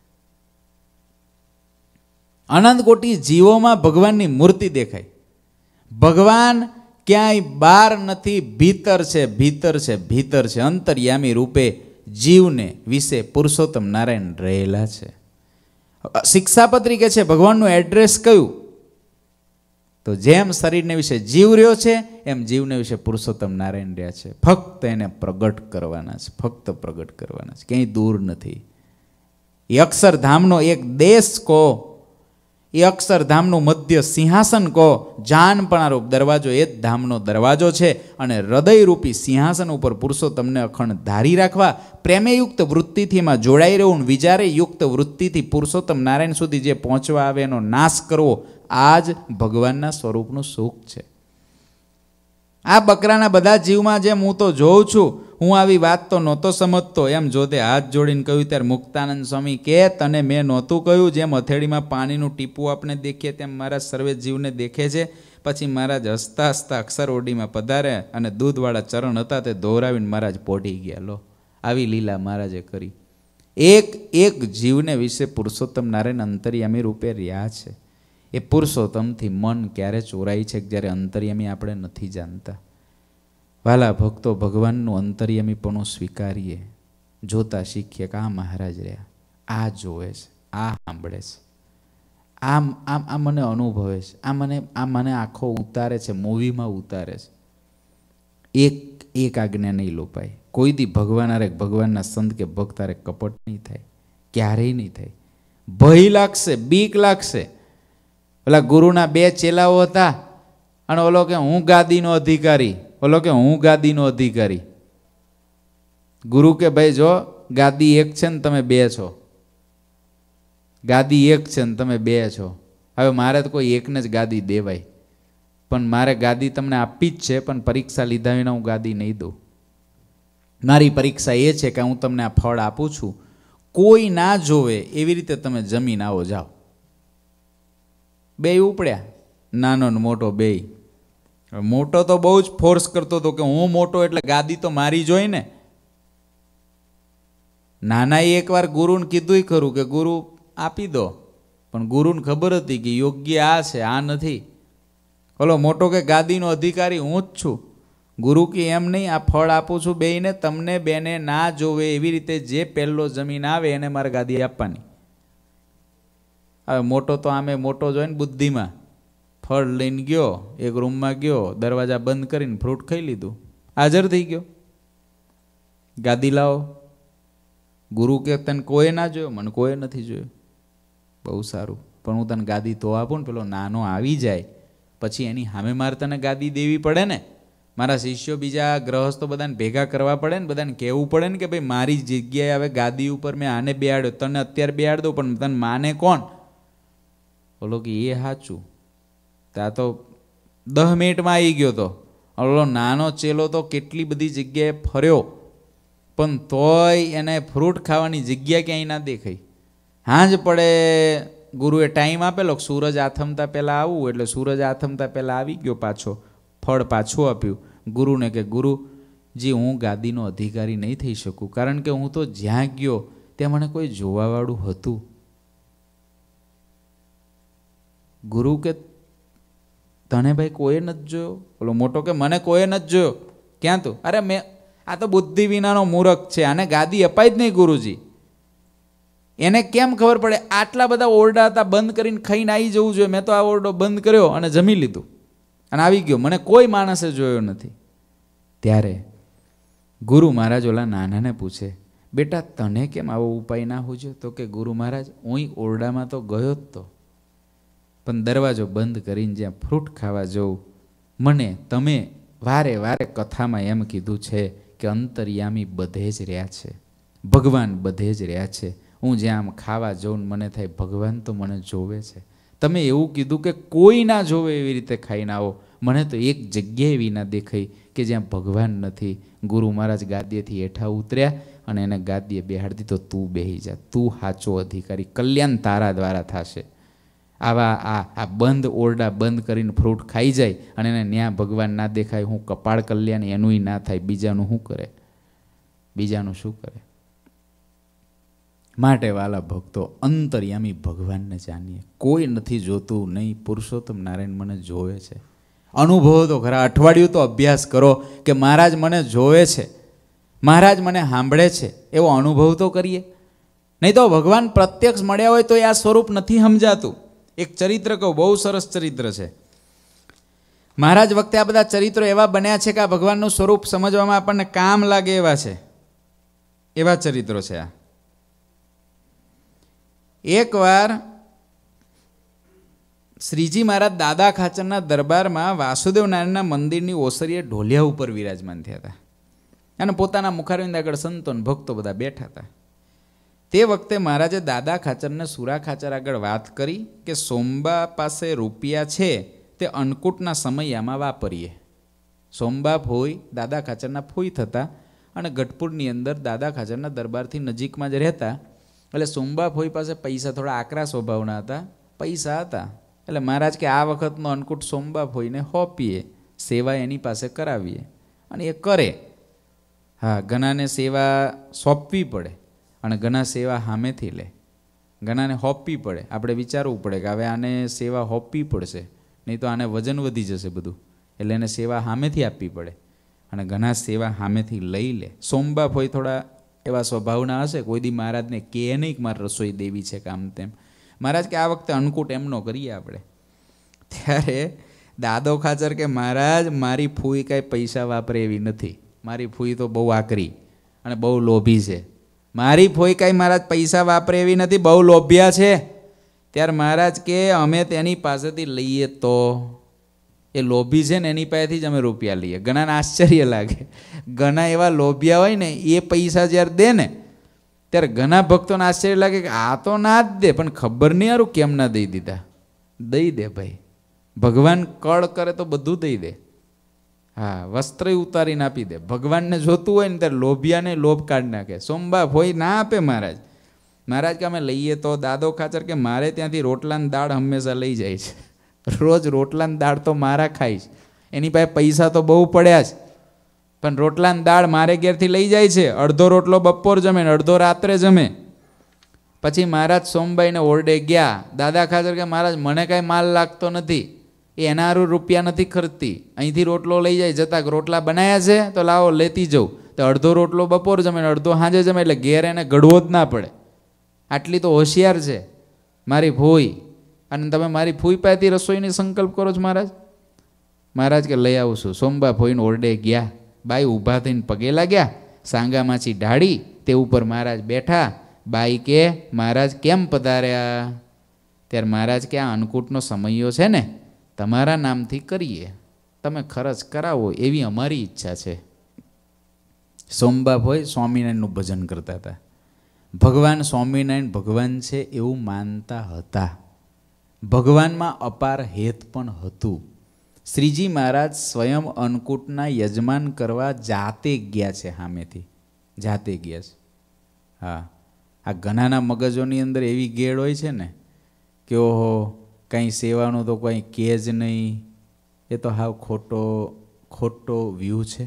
અનંત કોટી જીવોમાં ભગવાનની મૂર્તિ દેખાય. ભગવાન ક્યાંય બહાર નથી, ભીતર છે, ભીતર છે, ભીતર છે. અંતર્યામી રૂપે જીવને વિશે પુરુષોત્તમ નારાયણ રહેલા છે. શિક્ષાપત્રી કે છે ભગવાનનું એડ્રેસ કયું? તો જેમ શરીરને વિશે જીવ રહ્યો છે એમ જીવને વિશે પુરુષોત્તમ નારાયણ રહ્યા છે. ફક્ત એને પ્રગટ કરવાના છે, ફક્ત પ્રગટ કરવાના છે, ક્યાંય દૂર નથી. એ અક્ષરધામનો એક દેશ કહો, એ અક્ષરધામનું મધ્ય સિંહાસન કહો, જાનપણારૂપ દરવાજો એ જ ધામનો દરવાજો છે. અને હૃદયરૂપી સિંહાસન ઉપર પુરુષોત્તમને અખંડ ધારી રાખવા, પ્રેમયુક્ત વૃત્તિથી એમાં જોડાઈ રહેવું, વિચારેયુક્ત વૃત્તિથી પુરુષોત્તમ નારાયણ સુધી જે પહોંચવા આવે એનો નાશ કરવો, આ જ ભગવાનના સ્વરૂપનું સુખ છે. આ બકરાના બધા જીવમાં જેમ હું તો જોઉં છું, હું આવી વાત તો નહોતો સમજતો એમ જોતે હાથ જોડીને કહ્યું. ત્યારે મુક્તાનંદ સ્વામી કે તને મેં નહોતું કહ્યું? જેમ હથેળીમાં પાણીનું ટીપું આપણે દેખીએ તેમ મારા સર્વે જીવને દેખે છે. પછી મહારાજ હસતા હસતા અક્ષર ઓડીમાં પધારે અને દૂધવાળા ચરણ હતા તે ધોરાવીને મહારાજ પોઢી ગયા. લો, આવી લીલા મહારાજે કરી. એક એક જીવને વિશે પુરુષોત્તમ નારાયણ અંતર્યામી રૂપે રહ્યા છે. એ પુરુષોત્તમથી મન ક્યારે ચોરાય છે જ્યારે અંતર્યામી આપણે નથી જાણતા. વાલા ભક્તો, ભગવાનનું અંતર્યામીપણું સ્વીકારીએ, જોતા શીખીએ કે આ મહારાજ રહ્યા, આ જોવે છે, આ સાંભળે છે, આમ આમ આ મને અનુભવે છે, આ મને આ મને આખો ઉતારે છે, મૂવીમાં ઉતારે છે. એક એક આજ્ઞા નહીં લોપાય. કોઈ દી ભગવાન આરે ભગવાનના સંત કે ભક્ત આરે કપટ નહીં થાય, ક્યારેય નહીં થાય. ભય લાગશે, બીક લાગશે. ઓલા ગુરુના બે ચેલાઓ હતા અને ઓલો કે હું ગાદીનો અધિકારી, ઓલો કે હું ગાદીનો અધિકારી. ગુરુ કે ભાઈ જો ગાદી એક છે ને તમે બે છો, ગાદી એક છે ને તમે બે છો. હવે મારે તો કોઈ એકને જ ગાદી દેવાય, પણ મારે ગાદી તમને આપી જ છે, પણ પરીક્ષા લીધા વિના હું ગાદી નહીં દઉં. મારી પરીક્ષા એ છે કે હું તમને આ ફળ આપું છું, કોઈ ના જોવે એવી રીતે તમે જમીન આવો જાઓ. બે ઉપડ્યા, નાનો ને મોટો બે. મોટો તો બહુ જ ફોર્સ કરતો હતો કે હું મોટો એટલે ગાદી તો મારી જોઈ ને. નાનાએ એકવાર ગુરુને કીધું ખરું કે ગુરુ આપી દો, પણ ગુરુને ખબર હતી કે યોગ્ય આ છે, આ નથી. ઓલો મોટો કે ગાદીનો અધિકારી હું જ છું. ગુરુ કે એમ નહીં, આ ફળ આપું છું બેયને, તમને બેને ના જોવે એવી રીતે જે પહેલો જમીન આવે એને મારે ગાદી આપવાની. હવે મોટો તો આમે મોટો જોઈને બુદ્ધિમાં ફળ લઈને ગયો, એક રૂમમાં ગયો, દરવાજા બંધ કરીને ફ્રૂટ ખાઈ લીધું, હાજર થઈ ગયો. ગાદી લાવો. ગુરુ કે તને કોઈ ના જોયો? મને કોઈ નથી જોયો. બહુ સારું, પણ હું તને ગાદી તો આપું ને, પેલો નાનો આવી જાય પછી એની સામે મારે તને ગાદી દેવી પડે ને. મારા શિષ્યો બીજા ગ્રહસ્થો બધાને ભેગા કરવા પડે ને, બધાને કહેવું પડે ને કે ભાઈ મારી જગ્યાએ હવે ગાદી ઉપર મેં આને બેહાડ્યો, તને અત્યારે બેહાડ દઉં, પણ તને માને કોણ? બોલો કે એ સાચું. ત્યાં તો દસ મિનિટમાં આવી ગયો તો. ઓલો નાનો ચેલો તો કેટલી બધી જગ્યાએ ફર્યો, પણ તોય એને ફ્રૂટ ખાવાની જગ્યા ક્યાંય ના દેખાઈ. હાંજ પડે ગુરુએ ટાઈમ આપેલો સૂરજ આથમતા પહેલાં આવવું, એટલે સૂરજ આથમતા પહેલાં આવી ગયો પાછો, ફળ પાછું આપ્યું. ગુરુને કે ગુરુજી હું ગાદીનો અધિકારી નહીં થઈ શકું, કારણ કે હું તો જ્યાં ગયો ત્યાં મને કોઈ જોવાવાળું હતું. ગુરુ કે તને ભાઈ કોઈએ નથી જોયો? બોલો મોટો કે મને કોઈએ નથી જોયો. ક્યાં તું? અરે મેં આ તો બુદ્ધિ વિનાનો મૂરખ છે, આને ગાદી અપાય જ નહીં ગુરુજી. એને કેમ ખબર પડે? આટલા બધા ઓરડા હતા, બંધ કરીને ખાઈને આવી જવું જોઈએ. મેં તો આ ઓરડો બંધ કર્યો અને જમી લીધું અને આવી ગયો, મને કોઈ માણસે જોયો નથી. ત્યારે ગુરુ મહારાજ ઓલા નાનાને પૂછે, બેટા તને કેમ આવો ઉપાય ના હોજો? તો કે ગુરુ મહારાજ હું ઓરડામાં તો ગયો જ તો, પણ દરવાજો બંધ કરીને જ્યાં ફ્રૂટ ખાવા જવું, મને તમે વારે વારે કથામાં એમ કીધું છે કે અંતર્યામી બધે જ રહ્યા છે, ભગવાન બધે જ રહ્યા છે. હું જ્યાં આમ ખાવા જાઉં મને થાય ભગવાન તો મને જોવે છે. તમે એવું કીધું કે કોઈ ના જોવે એવી રીતે ખાઈને આવો, મને તો એક જગ્યાએ એવી ના દેખાઈ કે જ્યાં ભગવાન નથી. ગુરુ મહારાજ ગાદીએથી હેઠા ઉતર્યા અને એને ગાદીએ બેહાડી દીધો. તું બેહી જા, તું સાચો અધિકારી, કલ્યાણ તારા દ્વારા થશે. આવા આ આ બંધ ઓરડા બંધ કરીને ફ્રૂટ ખાઈ જાય અને એને ન્યા ભગવાન ના દેખાય, હું કપાળ કલ્યાણ એનુંય ના થાય, બીજાનું શું કરે? બીજાનું શું કરે? માટે વાલા ભક્તો અંતર્યામી ભગવાનને જાણીએ. કોઈ નથી જોતું નહીં, પુરુષોત્તમ નારાયણ મને જોવે છે. અનુભવો તો ખરા, અઠવાડિયું તો અભ્યાસ કરો કે મહારાજ મને જોવે છે, મહારાજ મને સાંભળે છે, એવો અનુભવ તો કરીએ. નહીં તો ભગવાન પ્રત્યક્ષ મળ્યા હોય તો આ સ્વરૂપ નથી સમજાતું. એક ચરિત્ર કહું, બહુ સરસ ચરિત્ર છે. મહારાજ વખતે આ બધા ચરિત્રો એવા બન્યા છે કે આ ભગવાનનું સ્વરૂપ સમજવામાં આપણને કામ લાગે એવા છે, એવા ચરિત્રો છે આ. એકવાર શ્રીજી મહારાજ દાદા ખાચરના દરબારમાં વાસુદેવ નારાયણના મંદિરની ઓસરીએ ઢોલિયા ઉપર વિરાજમાન થયા હતા અને પોતાના મુખારવિંદ આગળ સંતો ભક્તો બધા બેઠા હતા. તે વખતે મહારાજે દાદા ખાચરને સુરા ખાચર આગળ વાત કરી કે સોમબા પાસે રૂપિયા છે તે અન્નકૂટના સમયમાં વાપરીએ. સોમબા ફોઈ દાદા ખાચરના ફોઈ થતા અને ગઢપુરની અંદર દાદા ખાચરના દરબારથી નજીકમાં જ રહેતા. એટલે સોમબા ફોઈ પાસે પૈસા થોડા આકરા સ્વભાવના હતા, પૈસા હતા. એટલે મહારાજ કે આ વખતનો અન્નકૂટ સોમબા ફોઈને હોપીએ, સેવા એની પાસે કરાવીએ. અને એ કરે. હા, ઘણાને સેવા સોંપવી પડે અને ઘણા સેવા સામેથી લે, ઘણાને હોપવી પડે. આપણે વિચારવું પડે કે હવે આને સેવા હોપવી પડશે, નહીં તો આને વજન વધી જશે બધું, એટલે એને સેવા સામેથી આપવી પડે. અને ઘણા સેવા સામેથી લઈ લે. સોમબા ફોઈ થોડા એવા સ્વભાવના હશે, કોઈ દી મહારાજને કે નહીં કે મારે રસોઈ દેવી છે કામ તેમ. મહારાજ કે આ વખતે અન્નકૂટ એમનો કરીએ આપણે. ત્યારે દાદો ખાચર કે મહારાજ મારી ફૂઈ કાંઈ પૈસા વાપરે એવી નથી, મારી ફૂઈ તો બહુ આકરી અને બહુ લોભી છે. મારી ફોઈ કાંઈ મહારાજ પૈસા વાપરે એવી નથી, બહુ લોભિયા છે. ત્યારે મહારાજ કે અમે તેની પાસેથી લઈએ તો એ લોભી છે ને એની પાસેથી જ અમે રૂપિયા લઈએ. ઘણાને આશ્ચર્ય લાગે, ઘણા એવા લોભિયા હોય ને એ પૈસા જ્યારે દે ને ત્યારે ઘણા ભક્તોને આશ્ચર્ય લાગે કે આ તો ના જ દે, પણ ખબર નહીં યારું કેમ ના દઈ દીધા. દઈ દે ભાઈ, ભગવાન કળ કરે તો બધું દઈ દે. હા, વસ્ત્ર ઉતારીને આપી દે. ભગવાનને જોતું હોય ને ત્યારે લોભિયાને લોભ કાઢી નાખે. સોમબા ફોઈ ના આપે મહારાજ. મહારાજ કે અમે લઈએ તો. દાદો ખાચર કે મારે ત્યાંથી રોટલાની દાળ હંમેશા લઈ જાય છે, રોજ રોટલાની દાળ તો મારા ખાઈશ. એની પાસે પૈસા તો બહુ પડ્યા છે, પણ રોટલાની દાળ મારે ઘેરથી લઈ જાય છે. અડધો રોટલો બપોર જમે ને અડધો રાત્રે જમે. પછી મહારાજ સોમબાઈને ઓરડે ગયા. દાદા ખાચર કે મહારાજ મને કાંઈ માલ લાગતો નથી, એ એના હારું રૂપિયા નથી ખર્ચતી, અહીંથી રોટલો લઈ જાય, જતા રોટલા બનાવ્યા છે તો લાવો લેતી જાઉં. તો અડધો રોટલો બપોર જમે ને અડધો સાંજે જમે, એટલે ઘેર એને ગળવો જ ના પડે. આટલી તો હોશિયાર છે મારી ફોઈ, અને તમે મારી ફોઈ પાસેથી રસોઈની સંકલ્પ કરો છો મહારાજ. મહારાજ કે લઈ આવું છું. સોમબા ફોઈને ઓરડે ગયા. બાઈ ઊભા થઈને પગે લાગ્યા, સાંગામાંથી ઢાળી તે ઉપર મહારાજ બેઠા. બાઈ કે મહારાજ કેમ પધાર્યા? ત્યારે મહારાજ કે આ અન્નકૂટનો સમયો છે ને, તમારા નામથી કરીએ, તમે ખર્ચ કરાવો એવી અમારી ઈચ્છા છે. સોમબા ફોઈ સ્વામિનારાયણનું ભજન કરતા હતા. ભગવાન સ્વામિનારાયણ ભગવાન છે એવું માનતા હતા. ભગવાનમાં અપાર હેત પણ હતું. શ્રીજી મહારાજ સ્વયં અન્નકૂટના યજમાન કરવા જાતે ગયા છે, સામેથી જાતે ગયા છે. હા, આ ઘણાના મગજોની અંદર એવી ગેડ હોય છે ને કે ઓહો કંઈ સેવાનું તો કંઈ કહે જ નહીં, એ તો હાવ ખોટો ખોટો વ્યૂ છે,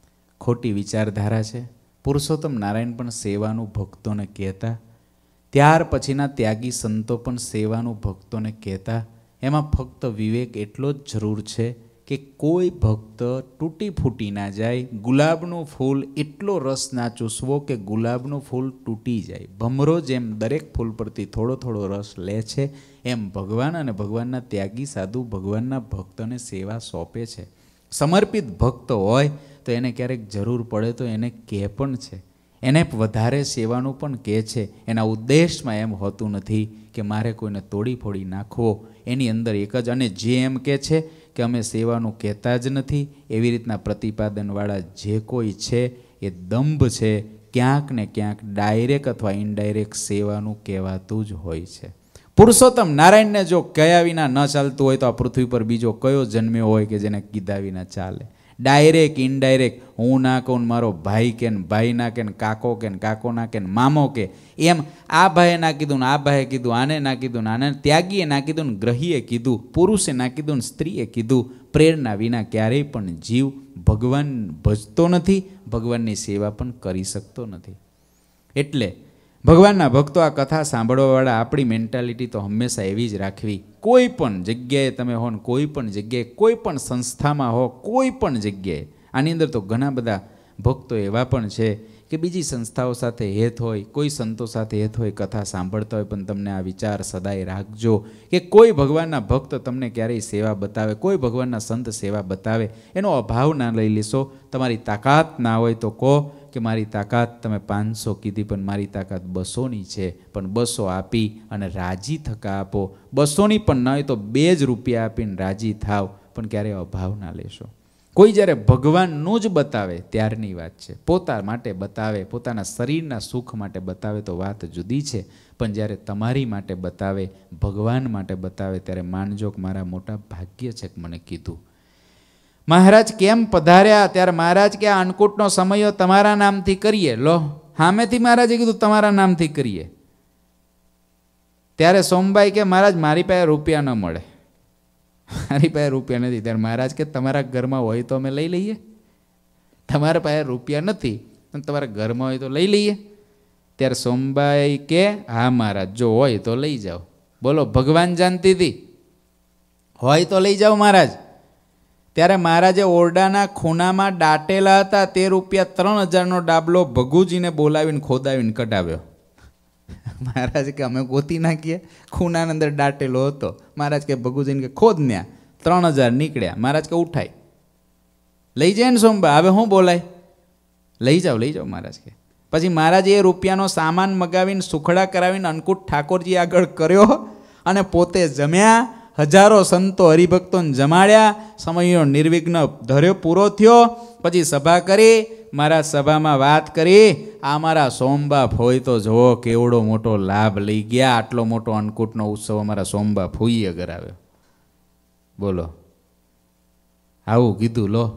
ખોટી વિચારધારા છે. પુરુષોત્તમ નારાયણ પણ સેવાનું ભક્તોને કહેતા, ત્યાર પછીના ત્યાગી સંતો પણ સેવાનું ભક્તોને કહેતા. એમાં ફક્ત વિવેક એટલો જ જરૂર છે કે કોઈ ભક્ત તૂટી ફૂટી ના જાય. ગુલાબનું ફૂલ એટલો રસ ના ચૂસવો કે ગુલાબનું ફૂલ તૂટી જાય. ભમરો જેમ દરેક ફૂલ પરથી થોડો થોડો રસ લે છે, એમ ભગવાન અને ભગવાનના ત્યાગી સાધુ ભગવાનના ભક્તોને સેવા સોંપે છે. સમર્પિત ભક્ત હોય તો એને ક્યારેક જરૂર પડે તો એને કહે પણ છે, એને વધારે સેવાનું પણ કહે છે. એના ઉદ્દેશમાં એમ હોતું નથી કે મારે કોઈને તોડી ફોડી નાખવો. એની અંદર એક જ, અને જે એમ કહે છે કે અમે સેવાનું કહેતા જ નથી, એવી રીતના પ્રતિપાદનવાળા જે કોઈ છે એ દંભ છે. ક્યાંક ને ક્યાંક ડાયરેક્ટ અથવા ઇનડાયરેક્ટ સેવાનું કહેવાતું જ હોય છે. પુરુષોત્તમ નારાયણને જો કયા વિના ન ચાલતું હોય તો આ પૃથ્વી પર બીજો કયો જન્મ્યો હોય કે જેને કીધા વિના ચાલે? ડાયરેક્ટ ઇનડાયરેક્ટ, હું ના કહું મારો ભાઈ કે ભાઈ ના કે કાકો કે કાકો ના કે મામો કે, એમ આ ભાઈએ ના કીધું ને આ ભાઈએ કીધું, આને ના કીધું ને આને, ત્યાગીએ ના કીધું ને ગ્રહીએ કીધું, પુરુષે ના કીધું ને સ્ત્રીએ કીધું. પ્રેરણા વિના ક્યારેય પણ જીવ ભગવાન ભજતો નથી, ભગવાનની સેવા પણ કરી શકતો નથી. એટલે ભગવાનના ભક્તો, આ કથા સાંભળવાવાળા આપણી મેન્ટાલિટી તો હંમેશા એવી જ રાખવી. કોઈ પણ જગ્યાએ તમે હો ને કોઈ પણ જગ્યાએ, કોઈ પણ સંસ્થામાં હો, કોઈ પણ જગ્યાએ, આની અંદર તો ઘણા બધા ભક્તો એવા પણ છે કે બીજી સંસ્થાઓ સાથે હેત હોય, કોઈ સંતો સાથે હેત હોય, કથા સાંભળતા હોય, પણ તમને આ વિચાર સદાય રાખજો કે કોઈ ભગવાનના ભક્ત તમને ક્યારેય સેવા બતાવે, કોઈ ભગવાનના સંત સેવા બતાવે, એનો અભાવ ના લઈ લેશો. તમારી તાકાત ના હોય તો કહો કે મારી તાકાત તમે પાંચસો કીધી પણ મારી તાકાત બસોની છે, પણ બસો આપી અને રાજી થકા આપો. બસોની પણ ન હોય તો બે જ રૂપિયા આપીને રાજી થાવ, પણ ક્યારેય અભાવ ના લેશો. કોઈ જ્યારે ભગવાનનું જ બતાવે ત્યારની વાત છે. પોતા માટે બતાવે, પોતાના શરીરના સુખ માટે બતાવે તો વાત જુદી છે, પણ જ્યારે તમારી માટે બતાવે, ભગવાન માટે બતાવે, ત્યારે માનજો કે મારા મોટા ભાગ્ય છે કે મને કીધું. મહારાજ કેમ પધાર્યા? ત્યારે મહારાજ કે આ અન્નકૂટનો સમયો તમારા નામથી કરીએ. લો, સામેથી મહારાજે કીધું તમારા નામથી કરીએ. ત્યારે સોમભાઈ કે મહારાજ મારી પાસે રૂપિયા ન મળે, મારી પાસે રૂપિયા નથી. ત્યારે મહારાજ કે તમારા ઘરમાં હોય તો અમે લઈ લઈએ. તમારા પાસે રૂપિયા નથી અને તમારા ઘરમાં હોય તો લઈ લઈએ. ત્યારે સોમભાઈ કે હા મહારાજ, જો હોય તો લઈ જાઓ. બોલો, ભગવાન જાણતી હતી, હોય તો લઈ જાઓ મહારાજ. ત્યારે મહારાજે ઓરડાના ખૂણામાં દાટેલા હતા તે રૂપિયા ત્રણ હજારનો ડાબલો ભગુજીને બોલાવીને ખોદાવીને કઢાવ્યો. મહારાજ કે અમે ગોતી નાખીએ, ખૂણાની અંદર દાટેલો હતો. મહારાજ કે ભગુજીને કે ખોદ ન્યા. ત્રણ હજાર નીકળ્યા. મહારાજ કે ઉઠાય, લઈ જાય ને સોમબા, હવે શું બોલાય, લઈ જાઓ લઈ જાઓ મહારાજ કે. પછી મહારાજે એ રૂપિયાનો સામાન મગાવીને સુખડા કરાવીને અન્નકૂટ ઠાકોરજી આગળ કર્યો અને પોતે જમ્યા. હજારો સંતો હરિભક્તોને જમાડ્યા. સમયનો નિર્વિઘ્ન ધર્યો પૂરો થયો. પછી સભા કરી. મારા સભામાં વાત કરી, આ મારા સોમબાપ હોય તો જુઓ કેવડો મોટો લાભ લઈ ગયા. આટલો મોટો અન્નકૂટનો ઉત્સવ અમારા સોમબાપ ફૂઈએ કરાવ્યો. બોલો, આવું કીધું. લો,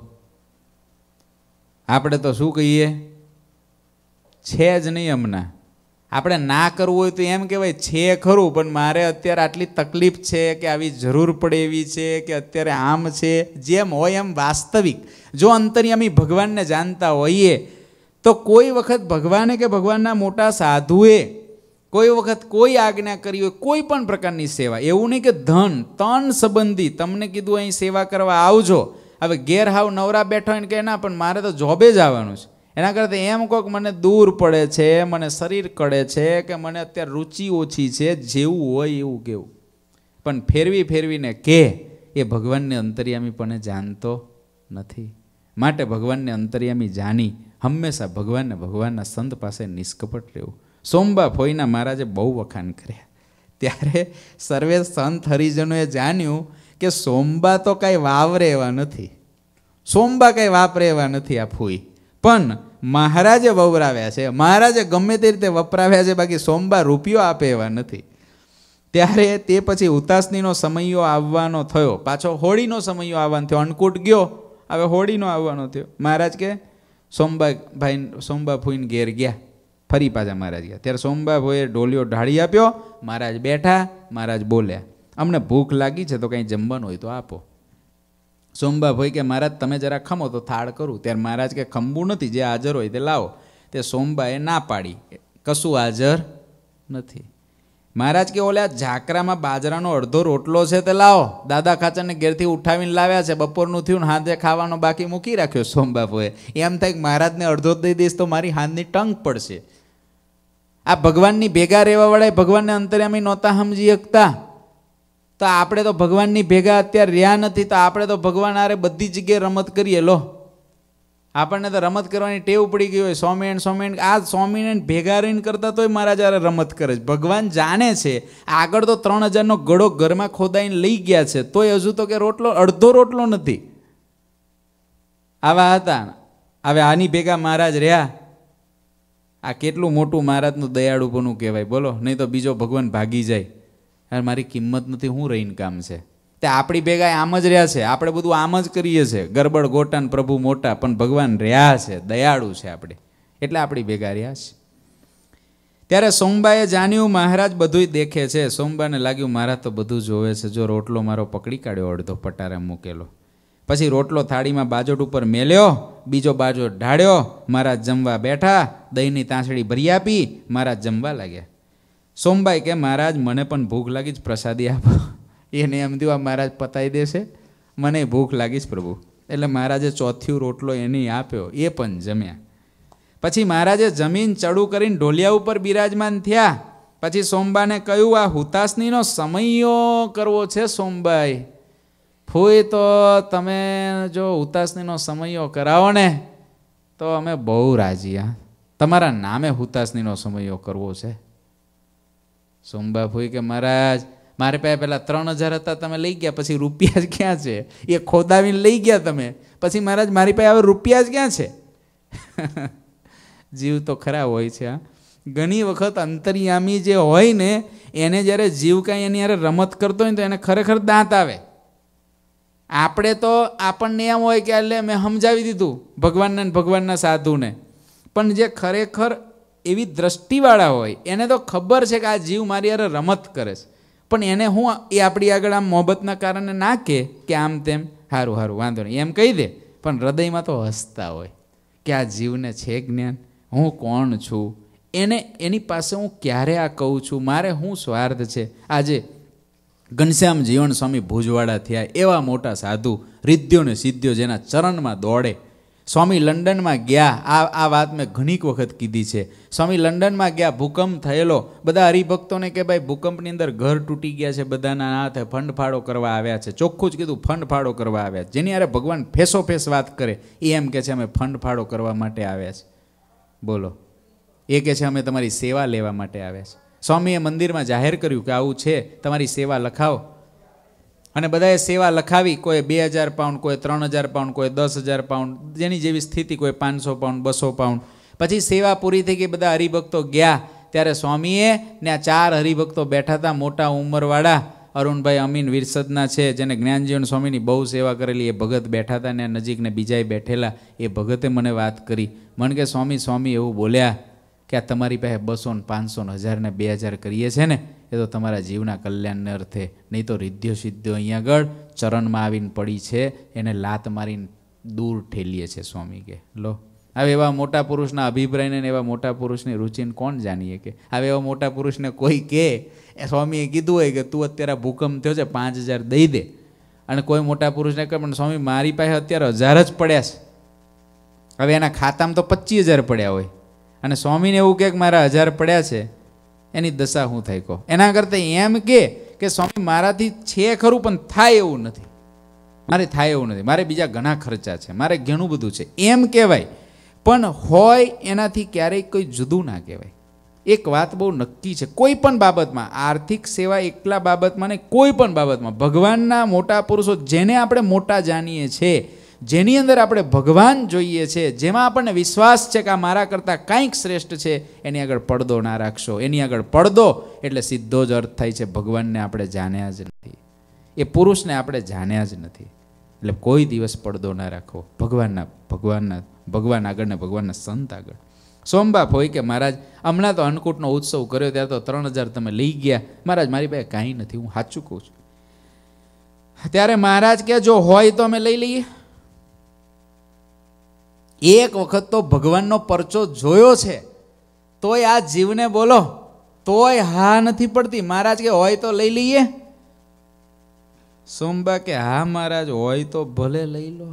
આપણે તો શું કહીએ, છે જ નહીં હમણાં. આપણે ના કરવું હોય તો એમ કહેવાય છે ખરું, પણ મારે અત્યારે આટલી તકલીફ છે કે આવી જરૂર પડે એવી છે કે અત્યારે આમ છે. જેમ હોય એમ વાસ્તવિક. જો અંતર્યામી ભગવાનને જાણતા હોઈએ તો કોઈ વખત ભગવાને કે ભગવાનના મોટા સાધુએ કોઈ વખત કોઈ આજ્ઞા કરી હોય, કોઈ પણ પ્રકારની સેવા, એવું નહીં કે ધન તન સંબંધી તમને કીધું અહીં સેવા કરવા આવજો, હવે ઘેર હાવ નવરા બેઠો હોય ને કે ના પણ મારે તો જોબે જ આવવાનું છે, એના કરતાં એમ કહો કે મને દૂર પડે છે, મને શરીર કડે છે, કે મને અત્યારે રુચિ ઓછી છે, જેવું હોય એવું કેવું. પણ ફેરવી ફેરવીને કે એ ભગવાનને અંતર્યામી પણ જાણતો નથી. માટે ભગવાનને અંતર્યામી જાણી હંમેશા ભગવાનને ભગવાનના સંત પાસે નિષ્કપટ રહેવું. સોમબા ફોઈના મહારાજે બહુ વખાણ કર્યા. ત્યારે સર્વે સંત હરિજનોએ જાણ્યું કે સોમબા તો કાંઈ વાવરે એવા નથી, સોમબા કાંઈ વાપરે એવા નથી આ ફોઈ, પણ મહારાજે વવરાવ્યા છે, મહારાજે ગમે તે રીતે વપરાવ્યા છે, બાકી સોમબા રૂપિયો આપે એવા નથી. ત્યારે તે પછી ઉતાસનીનો સમયો આવવાનો થયો, પાછો હોળીનો સમયો આવવાનો થયો. અન્નકૂટ ગયો, હવે હોળીનો આવવાનો થયો. મહારાજ કે સોમબા ભાઈ સોમબા ફૂઈને ઘેર ગયા. ફરી પાછા મહારાજ ગયા. ત્યારે સોમબાભાઈએ ઢોલિયો ઢાળી આપ્યો. મહારાજ બેઠા. મહારાજ બોલ્યા, અમને ભૂખ લાગી છે તો કંઈ જમવાનું હોય તો આપો. સોમબાભાઈ કે મહારાજ તમે જરા ખમો તો થાળ કરું. ત્યારે મહારાજ કે ખમવું નથી, જે હાજર હોય તે લાવો. તે સોમબાએ ના પાડી, કશું હાજર નથી. મહારાજ કે ઓલે ઝાકરામાં બાજરાનો અડધો રોટલો છે તે લાવો. દાદા ખાચરને ઘેરથી ઉઠાવીને લાવ્યા છે, બપોરનું થયું ને હાથે ખાવાનો બાકી મૂકી રાખ્યો. સોમબાપુએ એમ થાય કે મહારાજને અડધો દઈ દઈશ તો મારી હાથની ટંગ પડશે. આ ભગવાનની ભેગા રહેવા વાળા ભગવાનને અંતર્યામી નહોતા સમજી શકતા. તો આપણે તો ભગવાનની ભેગા અત્યારે રહ્યા નથી, તો આપણે તો ભગવાન આરે બધી જગ્યાએ રમત કરીએ. લો, આપણને તો રમત કરવાની ટેવ પડી ગઈ હોય. સ્વામિનારાયણ સ્વામિનારાયણ આ સ્વામિનારાયણ ભેગા રહીને કરતા તોય મહારાજ આરે રમત કરે છે. ભગવાન જાણે છે. આગળ તો ત્રણ હજારનો ગળો ઘરમાં ખોદાઈને લઈ ગયા છે, તોય હજુ તો કે રોટલો અડધો રોટલો નથી. આવા હતા. હવે આની ભેગા મહારાજ રહ્યા. આ કેટલું મોટું મહારાજનું દયાળુપણું કહેવાય, બોલો. નહીં તો બીજો ભગવાન ભાગી જાય, યાર મારી કિંમત નથી, હું રહીને કામ છે. તે આપણી ભેગા આમ જ રહ્યા છે. આપણે બધું આમ જ કરીએ છીએ, ગરબડ ગોટાન પ્રભુ મોટા, પણ ભગવાન રહ્યા છે, દયાળુ છે આપણે, એટલે આપણી ભેગા રહ્યા છે. ત્યારે સોમબાએ જાણ્યું મહારાજ બધું દેખે છે. સોમબાને લાગ્યું મહારાજ તો બધું જોવે છે. જો રોટલો મારો પકડી કાઢ્યો અડધો પટારે મૂકેલો, પછી રોટલો થાળીમાં બાજોટ ઉપર મેલ્યો, બીજો બાજોટ ઢાળ્યો. મહારાજ જમવા બેઠા, દહીંની તાંસળી ભરી આપી. મહારાજ જમવા લાગ્યા. સોમબાઈ કે મહારાજ મને પણ ભૂખ લાગી જ, પ્રસાદી આપો. એને એમ થયું આ મહારાજ પતાવી દેશે, મને ભૂખ લાગી જ પ્રભુ. એટલે મહારાજે ચોથ્યું રોટલો એને આપ્યો, એ પણ જમ્યા. પછી મહારાજે જમીન ચડું કરીને ઢોલિયા ઉપર બિરાજમાન થયા. પછી સોમબાને કહ્યું આ હુતાસનીનો સમયો કરવો છે સોમબાઈ. ફૂઈ તો તમે જો હુતાસનીનો સમયો કરાવો ને તો અમે બહુ રાજી. હા, તમારા નામે હુતાસનીનો સમયો કરવો છે. સોમબા ફૂઈ કે મહારાજ મારે પાસે પેલા ત્રણ હજાર હતા, તમે લઈ ગયા, પછી રૂપિયા જ ક્યાં છે? એ ખોદાવીને લઈ ગયા તમે, પછી મહારાજ મારી પાસે હવે રૂપિયા જ ક્યાં છે? જીવ તો ખરા હોય છે. હા, ઘણી વખત અંતર્યામી જે હોય ને એને જ્યારે જીવ કાંઈ એની યારે રમત કરતો હોય ને તો એને ખરેખર દાંત આવે. આપણે તો આપણને એમ હોય કે એટલે મેં સમજાવી દીધું ભગવાનને ભગવાનના સાધુને, પણ જે ખરેખર એવી દ્રષ્ટિવાળા હોય એને તો ખબર છે કે આ જીવ મારી યારે રમત કરે છે, પણ એને હું એ આપણી આગળ આમ મોહબ્બતના કારણે ના કહે કે આમ તેમ સારું સારું વાંધો નહીં એમ કહી દે, પણ હૃદયમાં તો હસતા હોય કે આ જીવને છે જ્ઞાન, હું કોણ છું, એને એની પાસે હું ક્યારે આ કહું છું, મારે શું સ્વાર્થ છે. આજે ઘનશ્યામ જીવન સ્વામી ભુજવાડા થયા, એવા મોટા સાધુ, રિદ્ધ્યો ને સિદ્ધ્યો જેના ચરણમાં દોડે. સ્વામી લંડનમાં ગયા, આ આ વાત મેં ઘણીક વખત કીધી છે. સ્વામી લંડનમાં ગયા, ભૂકંપ થયેલો, બધા હરિભક્તોને કે ભાઈ ભૂકંપની અંદર ઘર તૂટી ગયા છે, બધાના હાથે ફંડ ફાળો કરવા આવ્યા છે. ચોખ્ખું જ કીધું ફંડ ફાળો કરવા આવ્યા છે. જેની યારે ભગવાન ફેસો ફેસ વાત કરે એ એમ કે છે અમે ફંડ ફાળો કરવા માટે આવ્યા છે. બોલો, એ કે છે અમે તમારી સેવા લેવા માટે આવ્યા છે. સ્વામીએ મંદિરમાં જાહેર કર્યું કે આવું છે, તમારી સેવા લખાવો. અને બધાએ સેવા લખાવી. કોઈ બે હજાર પાઉન્ડ, કોઈ ત્રણ હજાર પાઉન્ડ, કોઈ દસ હજાર પાઉન્ડ, જેની જેવી સ્થિતિ, કોઈ પાંચસો પાઉન્ડ, બસો પાઉન્ડ. પછી સેવા પૂરી થઈ ગઈ, બધા હરિભક્તો ગયા. ત્યારે સ્વામીએ ને આ ચાર હરિભક્તો બેઠા હતા, મોટા ઉંમરવાળા, અરુણભાઈ અમીન વિરસદના છે, જેને જ્ઞાનજીવન સ્વામીની બહુ સેવા કરેલી, એ ભગત બેઠા હતા ને નજીકને બીજાએ બેઠેલા. એ ભગતે મને વાત કરી, મને કે સ્વામી સ્વામી એવું બોલ્યા કે આ તમારી પાસે બસો ને પાંચસો ને હજાર ને બે હજાર કરીએ છે ને એ તો તમારા જીવના કલ્યાણને અર્થે, નહીં તો રિદ્ધ્યો સિદ્ધ્યો અહીંયા આગળ ચરણમાં આવીને પડી છે, એને લાત મારીને દૂર ઠેલીએ છે સ્વામી કે. લો, હવે એવા મોટા પુરુષના અભિપ્રાયને એવા મોટા પુરુષની રુચિને કોણ જાણીએ કે હવે એવા મોટા પુરુષને કોઈ કહે, સ્વામીએ કીધું હોય કે તું અત્યારે ભૂકંપ થયો છે પાંચ હજાર દઈ દે, અને કોઈ મોટા પુરુષને કહે પણ સ્વામી મારી પાસે અત્યારે હજાર જ પડ્યા છે, હવે એના ખાતામાં તો પચીસ હજાર પડ્યા હોય, અને સ્વામીને એવું કહે કે મારા હજાર પડ્યા છે, એની દશા શું થાય કહો? એના કરતાં એમ કે કે સ્વામી મારાથી છે ખરું પણ થાય એવું નથી, મારે થાય એવું નથી, મારે બીજા ઘણા ખર્ચા છે, મારે ઘણું બધું છે, એમ કહેવાય. પણ હોય એનાથી ક્યારેય કોઈ જુદું ના કહેવાય. એક વાત બહુ નક્કી છે, કોઈ પણ બાબતમાં, આર્થિક સેવા એકલા બાબતમાં ને કોઈ પણ બાબતમાં ભગવાનના મોટા પુરુષો જેને આપણે મોટા જાણીએ છીએ, જેની અંદર આપણે ભગવાન જોઈએ છે, જેમાં આપણને વિશ્વાસ છે કે આ મારા કરતાં કાંઈક શ્રેષ્ઠ છે, એની આગળ પડદો ના રાખશો. એની આગળ પડદો એટલે સીધો જ અર્થ થાય છે ભગવાનને આપણે જાણ્યા જ નથી, એ પુરુષને આપણે જાણ્યા જ નથી. એટલે કોઈ દિવસ પડદો ના રાખો ભગવાનના ભગવાનના ભગવાન આગળ ને ભગવાનના સંત આગળ. સોમબાપ હોય કે મહારાજ હમણાં તો અન્નકૂટનો ઉત્સવ કર્યો ત્યારે તો ત્રણ હજાર તમે લઈ ગયા. મહારાજ મારી પાસે કાંઈ નથી, હું સાચું કહું છું. ત્યારે મહારાજ કે જો હોય તો અમે લઈ લઈએ. એક વખત તો ભગવાનનો પરચો જોયો છે તોય આ જીવને બોલો તોય હા નથી પડતી. મહારાજ કે હોય તો લઈ લઈએ. સોમબા કે હા મહારાજ હોય તો ભલે લઈ લો.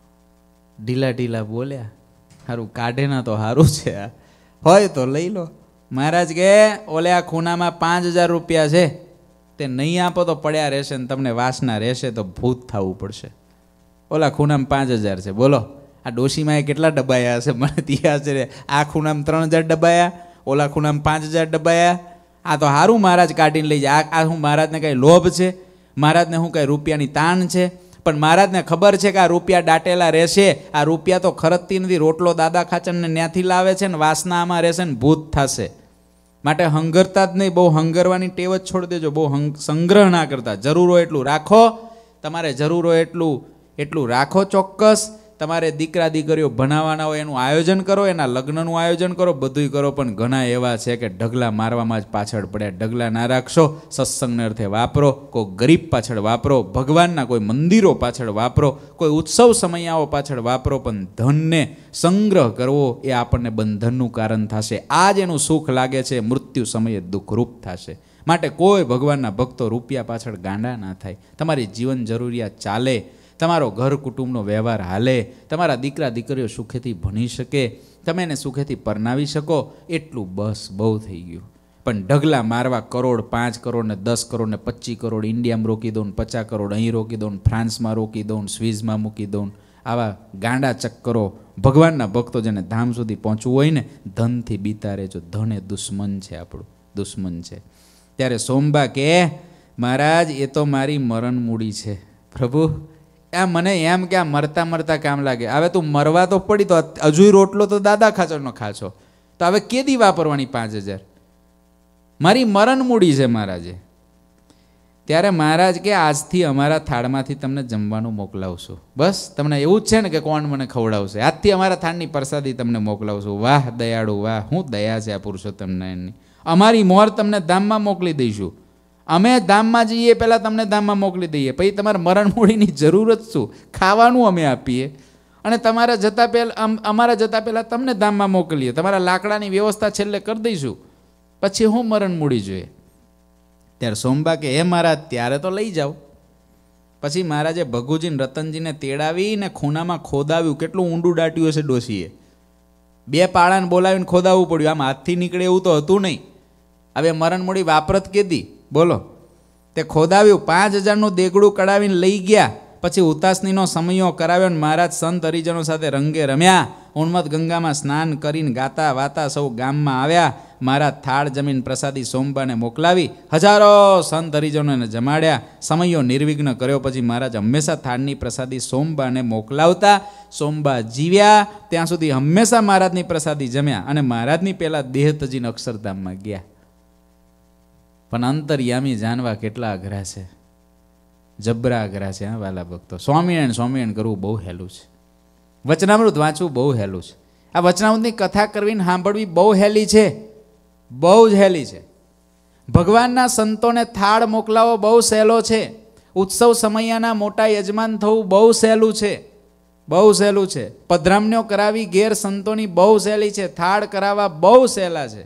ઢીલા ઢીલા બોલ્યા, સારું કાઢે ના તો સારું છે, હોય તો લઈ લો. મહારાજ કે ઓલે આ ખૂનામાં પાંચ હજાર રૂપિયા છે, તે નહીં આપો તો પડ્યા રહેશે ને તમને વાસના રહેશે તો ભૂત થવું પડશે. ઓલા ખૂનામાં પાંચ હજાર છે, બોલો આ ડોશીમાં એ કેટલા ડબાયા હશે? મને ત્યાં છે આ ખૂનામાં ત્રણ હજાર ડબાયા, ઓલા ખૂનામાં પાંચ હજાર ડબાયા. આ તો સારું મહારાજ કાઢીને લઈ જાય. આ હું મહારાજને કઈ લોભ છે? મહારાજને શું કઈ રૂપિયાની તાણ છે? પણ મહારાજને ખબર છે કે આ રૂપિયા દાટેલા રહેશે, આ રૂપિયા તો ખરતતી નથી. રોટલો દાદા ખાચરને ન્યાથી લાવે છે ને વાસના આમાં રહેશે ને ભૂત થશે. માટે હંગરતા જ નહીં, બહુ હંગરવાની ટેવ જ છોડી દેજો. બહુ સંગ્રહ ના કરતા, જરૂર હોય એટલું રાખો. તમારે જરૂર હોય એટલું એટલું રાખો. ચોક્કસ તમારે દીકરા દીકરીઓ ભણાવવાના હોય એનું આયોજન કરો, એના લગ્નનું આયોજન કરો, બધુંય કરો. પણ ઘણા એવા છે કે ઢગલા મારવામાં જ પાછળ પડ્યા. ઢગલા ના રાખશો, સત્સંગને અર્થે વાપરો, કોઈ ગરીબ પાછળ વાપરો, ભગવાનના કોઈ મંદિરો પાછળ વાપરો, કોઈ ઉત્સવ સમયાઓ પાછળ વાપરો. પણ ધનને સંગ્રહ કરવો એ આપણને બંધનનું કારણ થશે. આ જ એનું સુખ લાગે છે, મૃત્યુ સમયે દુઃખરૂપ થશે. માટે કોઈ ભગવાનના ભક્તો રૂપિયા પાછળ ગાંડા ના થાય. તમારી જીવન જરૂરિયાત ચાલે, તમારો ઘર કુટુંબનો વ્યવહાર હાલે, તમારા દીકરા દીકરીઓ સુખેથી ભણી શકે, તમે એને સુખેથી પરણાવી શકો, એટલું બસ બહુ થઈ ગયું. પણ ઢગલા મારવા, કરોડ, પાંચ કરોડ ને દસ કરોડ ને પચીસ કરોડ ઇન્ડિયામાં રોકી દઉં, પચાસ કરોડ અહીં રોકી દઉં, ફ્રાન્સમાં રોકી દઉં, સ્વિઝમાં મૂકી દઉં, આવા ગાંડા ચક્કરો. ભગવાનના ભક્તો જેને ધામ સુધી પહોંચવું હોય ને, ધનથી બીતા રહેજો. ધન એ દુશ્મન છે, આપણું દુશ્મન છે. ત્યારે સોમબા કે મહારાજ એ તો મારી મરણ મૂડી છે પ્રભુ. આ મને એમ કે આ મરતા મરતા કામ લાગે. હવે તું મરવા તો પડી તો હજુય રોટલો તો દાદા ખાચરનો ખાશો, તો હવે કેદી વાપરવાની પાંચ હજાર? મારી મરણ મૂડી છે મહારાજે. ત્યારે મહારાજ કે આજથી અમારા થાળમાંથી તમને જમવાનું મોકલાવશું. બસ તમને એવું જ છે ને કે કોણ મને ખવડાવશે? આજથી અમારા થાળની પ્રસાદી તમને મોકલાવશું. વાહ દયાળુ, વાહ શું દયા છે આ પુરુષોત્તમ નારાયણની. અમારી મોર તમને ધામમાં મોકલી દઈશું. અમે ધામમાં જઈએ પહેલાં તમને ધામમાં મોકલી દઈએ, પછી તમારે મરણ મૂડીની જરૂરત શું? ખાવાનું અમે આપીએ અને તમારા જતા પહેલાં અમારા જતા પહેલાં તમને ધામમાં મોકલીએ. તમારા લાકડાની વ્યવસ્થા છેલ્લે કરી દઈશું, પછી હું મરણ મૂડી જોઈએ. ત્યારે સોમબા કે હે મહારાજ ત્યારે તો લઈ જાઓ. પછી મહારાજે ભગુજીને રતનજીને તેડાવીને ખૂનામાં ખોદાવ્યું. કેટલું ઊંડું દાટ્યું હશે ડોશીએ. બે પાળાને બોલાવીને ખોદાવવું પડ્યું. આમ હાથથી નીકળે એવું તો હતું નહીં. હવે મરણ મૂડી વાપરત કેદી બોલો? તે ખોદાવ્યું, પાંચ હજારનું દેગડું કઢાવીને લઈ ગયા. પછી ઉતાસનીનો સમયો કરાવ્યો ને મહારાજ સંત હરિજનો સાથે રંગે રમ્યા. ઉન્મત ગંગામાં સ્નાન કરીને ગાતા વાતા સૌ ગામમાં આવ્યા. મહારાજ થાળ જમીન પ્રસાદી સોમબાને મોકલાવી. હજારો સંત હરિજનોને જમાડ્યા. સમયો નિર્વિઘ્ન કર્યો. પછી મહારાજ હંમેશા થાળની પ્રસાદી સોમબાને મોકલાવતા. સોમબા જીવ્યા ત્યાં સુધી હંમેશા મહારાજની પ્રસાદી જમ્યા અને મહારાજની પહેલા દેહ તજીને અક્ષરધામમાં ગયા. પણ અંતર્યામી જાણવા કેટલા અઘરા છે, જબરા અઘરા છે. હા વાલા ભક્તો, સ્વામિનારાયણ સ્વામિનારાયણ કરવું બહુ હેલું છે. વચનામૃત વાંચવું બહુ હેલું છે. આ વચનામૃતની કથા કરવીને સાંભળવી બહુ હેલી છે, બહુ જ હેલી છે. ભગવાનના સંતોને થાળ મોકલાવો બહુ સહેલો છે. ઉત્સવ સમયાના મોટા યજમાન થવું બહુ સહેલું છે, બહુ સહેલું છે. પધરામણીઓ કરાવી ઘેર સંતોની બહુ સહેલી છે. થાળ કરાવવા બહુ સહેલા છે.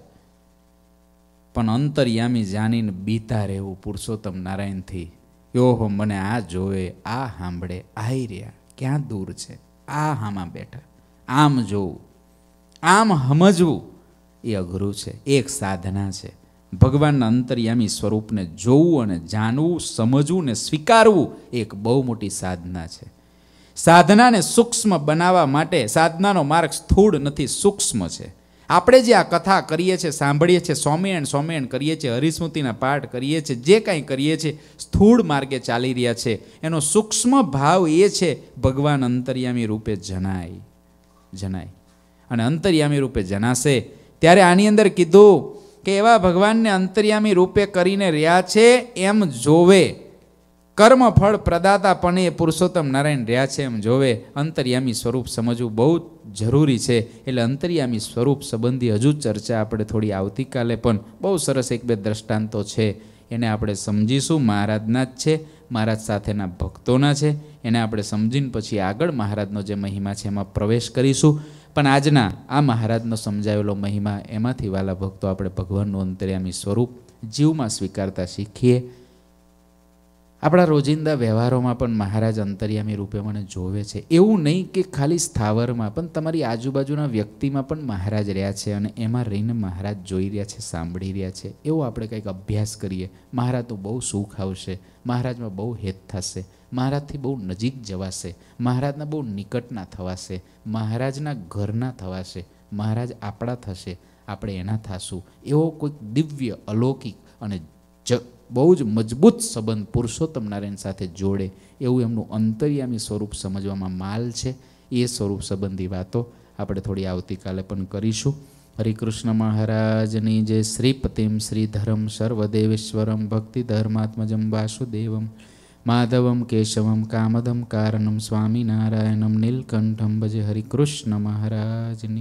પણ અંતર્યામી જાણીને બીતા રહેવું પુરુષોત્તમ નારાયણથી. ઓહો મને આ જોવે, આ સાંભળે, આઈ રહ્યા ક્યાં દૂર છે, આ હામાં બેઠા, આમ જોવું, આમ સમજવું એ અઘરું છે. એક સાધના છે. ભગવાનના અંતર્યામી સ્વરૂપને જોવું અને જાણવું, સમજવું ને સ્વીકારવું એક બહુ મોટી સાધના છે. સાધનાને સૂક્ષ્મ બનાવવા માટે સાધનાનો માર્ગ સ્થૂળ નથી, સૂક્ષ્મ છે. આપણે જે આ કથા કરીએ છીએ, સાંભળીએ છીએ, સ્વામિનારાયણ સ્વામિનારાયણ કરીએ છીએ, હરિસ્મૃતિના પાઠ કરીએ છીએ, જે કાંઈ કરીએ છીએ, સ્થૂળ માર્ગે ચાલી રહ્યા છે. એનો સૂક્ષ્મ ભાવ એ છે ભગવાન અંતર્યામી રૂપે જણાય જણાય અને અંતર્યામી રૂપે જણાશે ત્યારે આની અંદર કીધું કે એવા ભગવાનને અંતર્યામી રૂપે કરીને રહ્યા છે એમ જોવે. કર્મફળ પ્રદાતા પણ એ પુરુષોત્તમ નારાયણ રહ્યા છે એમ જોવે. અંતર્યામી સ્વરૂપ સમજવું બહુ જરૂરી છે. એટલે અંતર્યામી સ્વરૂપ સંબંધી હજુ ચર્ચા આપણે થોડી આવતીકાલે પણ બહુ સરસ એક બે દ્રષ્ટાંતો છે એને આપણે સમજીશું. મહારાજના જ છે, મહારાજ સાથેના ભક્તોના છે. એને આપણે સમજીને પછી આગળ મહારાજનો જે મહિમા છે એમાં પ્રવેશ કરીશું. પણ આજના આ મહારાજનો સમજાવેલો મહિમા એમાંથી વાલા ભક્તો આપણે ભગવાનનું અંતર્યામી સ્વરૂપ જીવમાં સ્વીકારતા શીખીએ. આપણા રોજિંદા વ્યવહારોમાં પણ મહારાજ અંતર્યામી રૂપે મને જોવે છે. એવું નહીં કે ખાલી સ્થાવરમાં, પણ તમારી આજુબાજુના વ્યક્તિમાં પણ મહારાજ રહ્યા છે અને એમાં રહીને મહારાજ જોઈ રહ્યા છે, સાંભળી રહ્યા છે. એવો આપણે કંઈક અભ્યાસ કરીએ. મહારાજ તો બહુ સુખ આવશે, મહારાજમાં બહુ હેત થશે, મહારાજથી બહુ નજીક જવાશે, મહારાજના બહુ નિકટના થવાશે, મહારાજના ઘરના થવાશે, મહારાજ આપણા થશે, આપણે એના થાશું. એવો કોઈક દિવ્ય અલૌકિક અને જ બહુ જ મજબૂત સંબંધ પુરુષોત્તમ નારાયણ સાથે જોડે એવું એમનું અંતર્યામી સ્વરૂપ સમજવામાં માલ છે. એ સ્વરૂપ સંબંધી વાતો આપણે થોડી આવતીકાલે પણ કરીશું. હરિકૃષ્ણ મહારાજની જય. શ્રીપતિમ શ્રીધરમ સર્વદેવેશ્વરમ ભક્તિ ધર્માત્મજમ વાસુદેવમ માધવમ કેશવમ કામદમ કારણમ સ્વામિનારાયણમ નીલકંઠમ ભજે. હરિકૃષ્ણ મહારાજની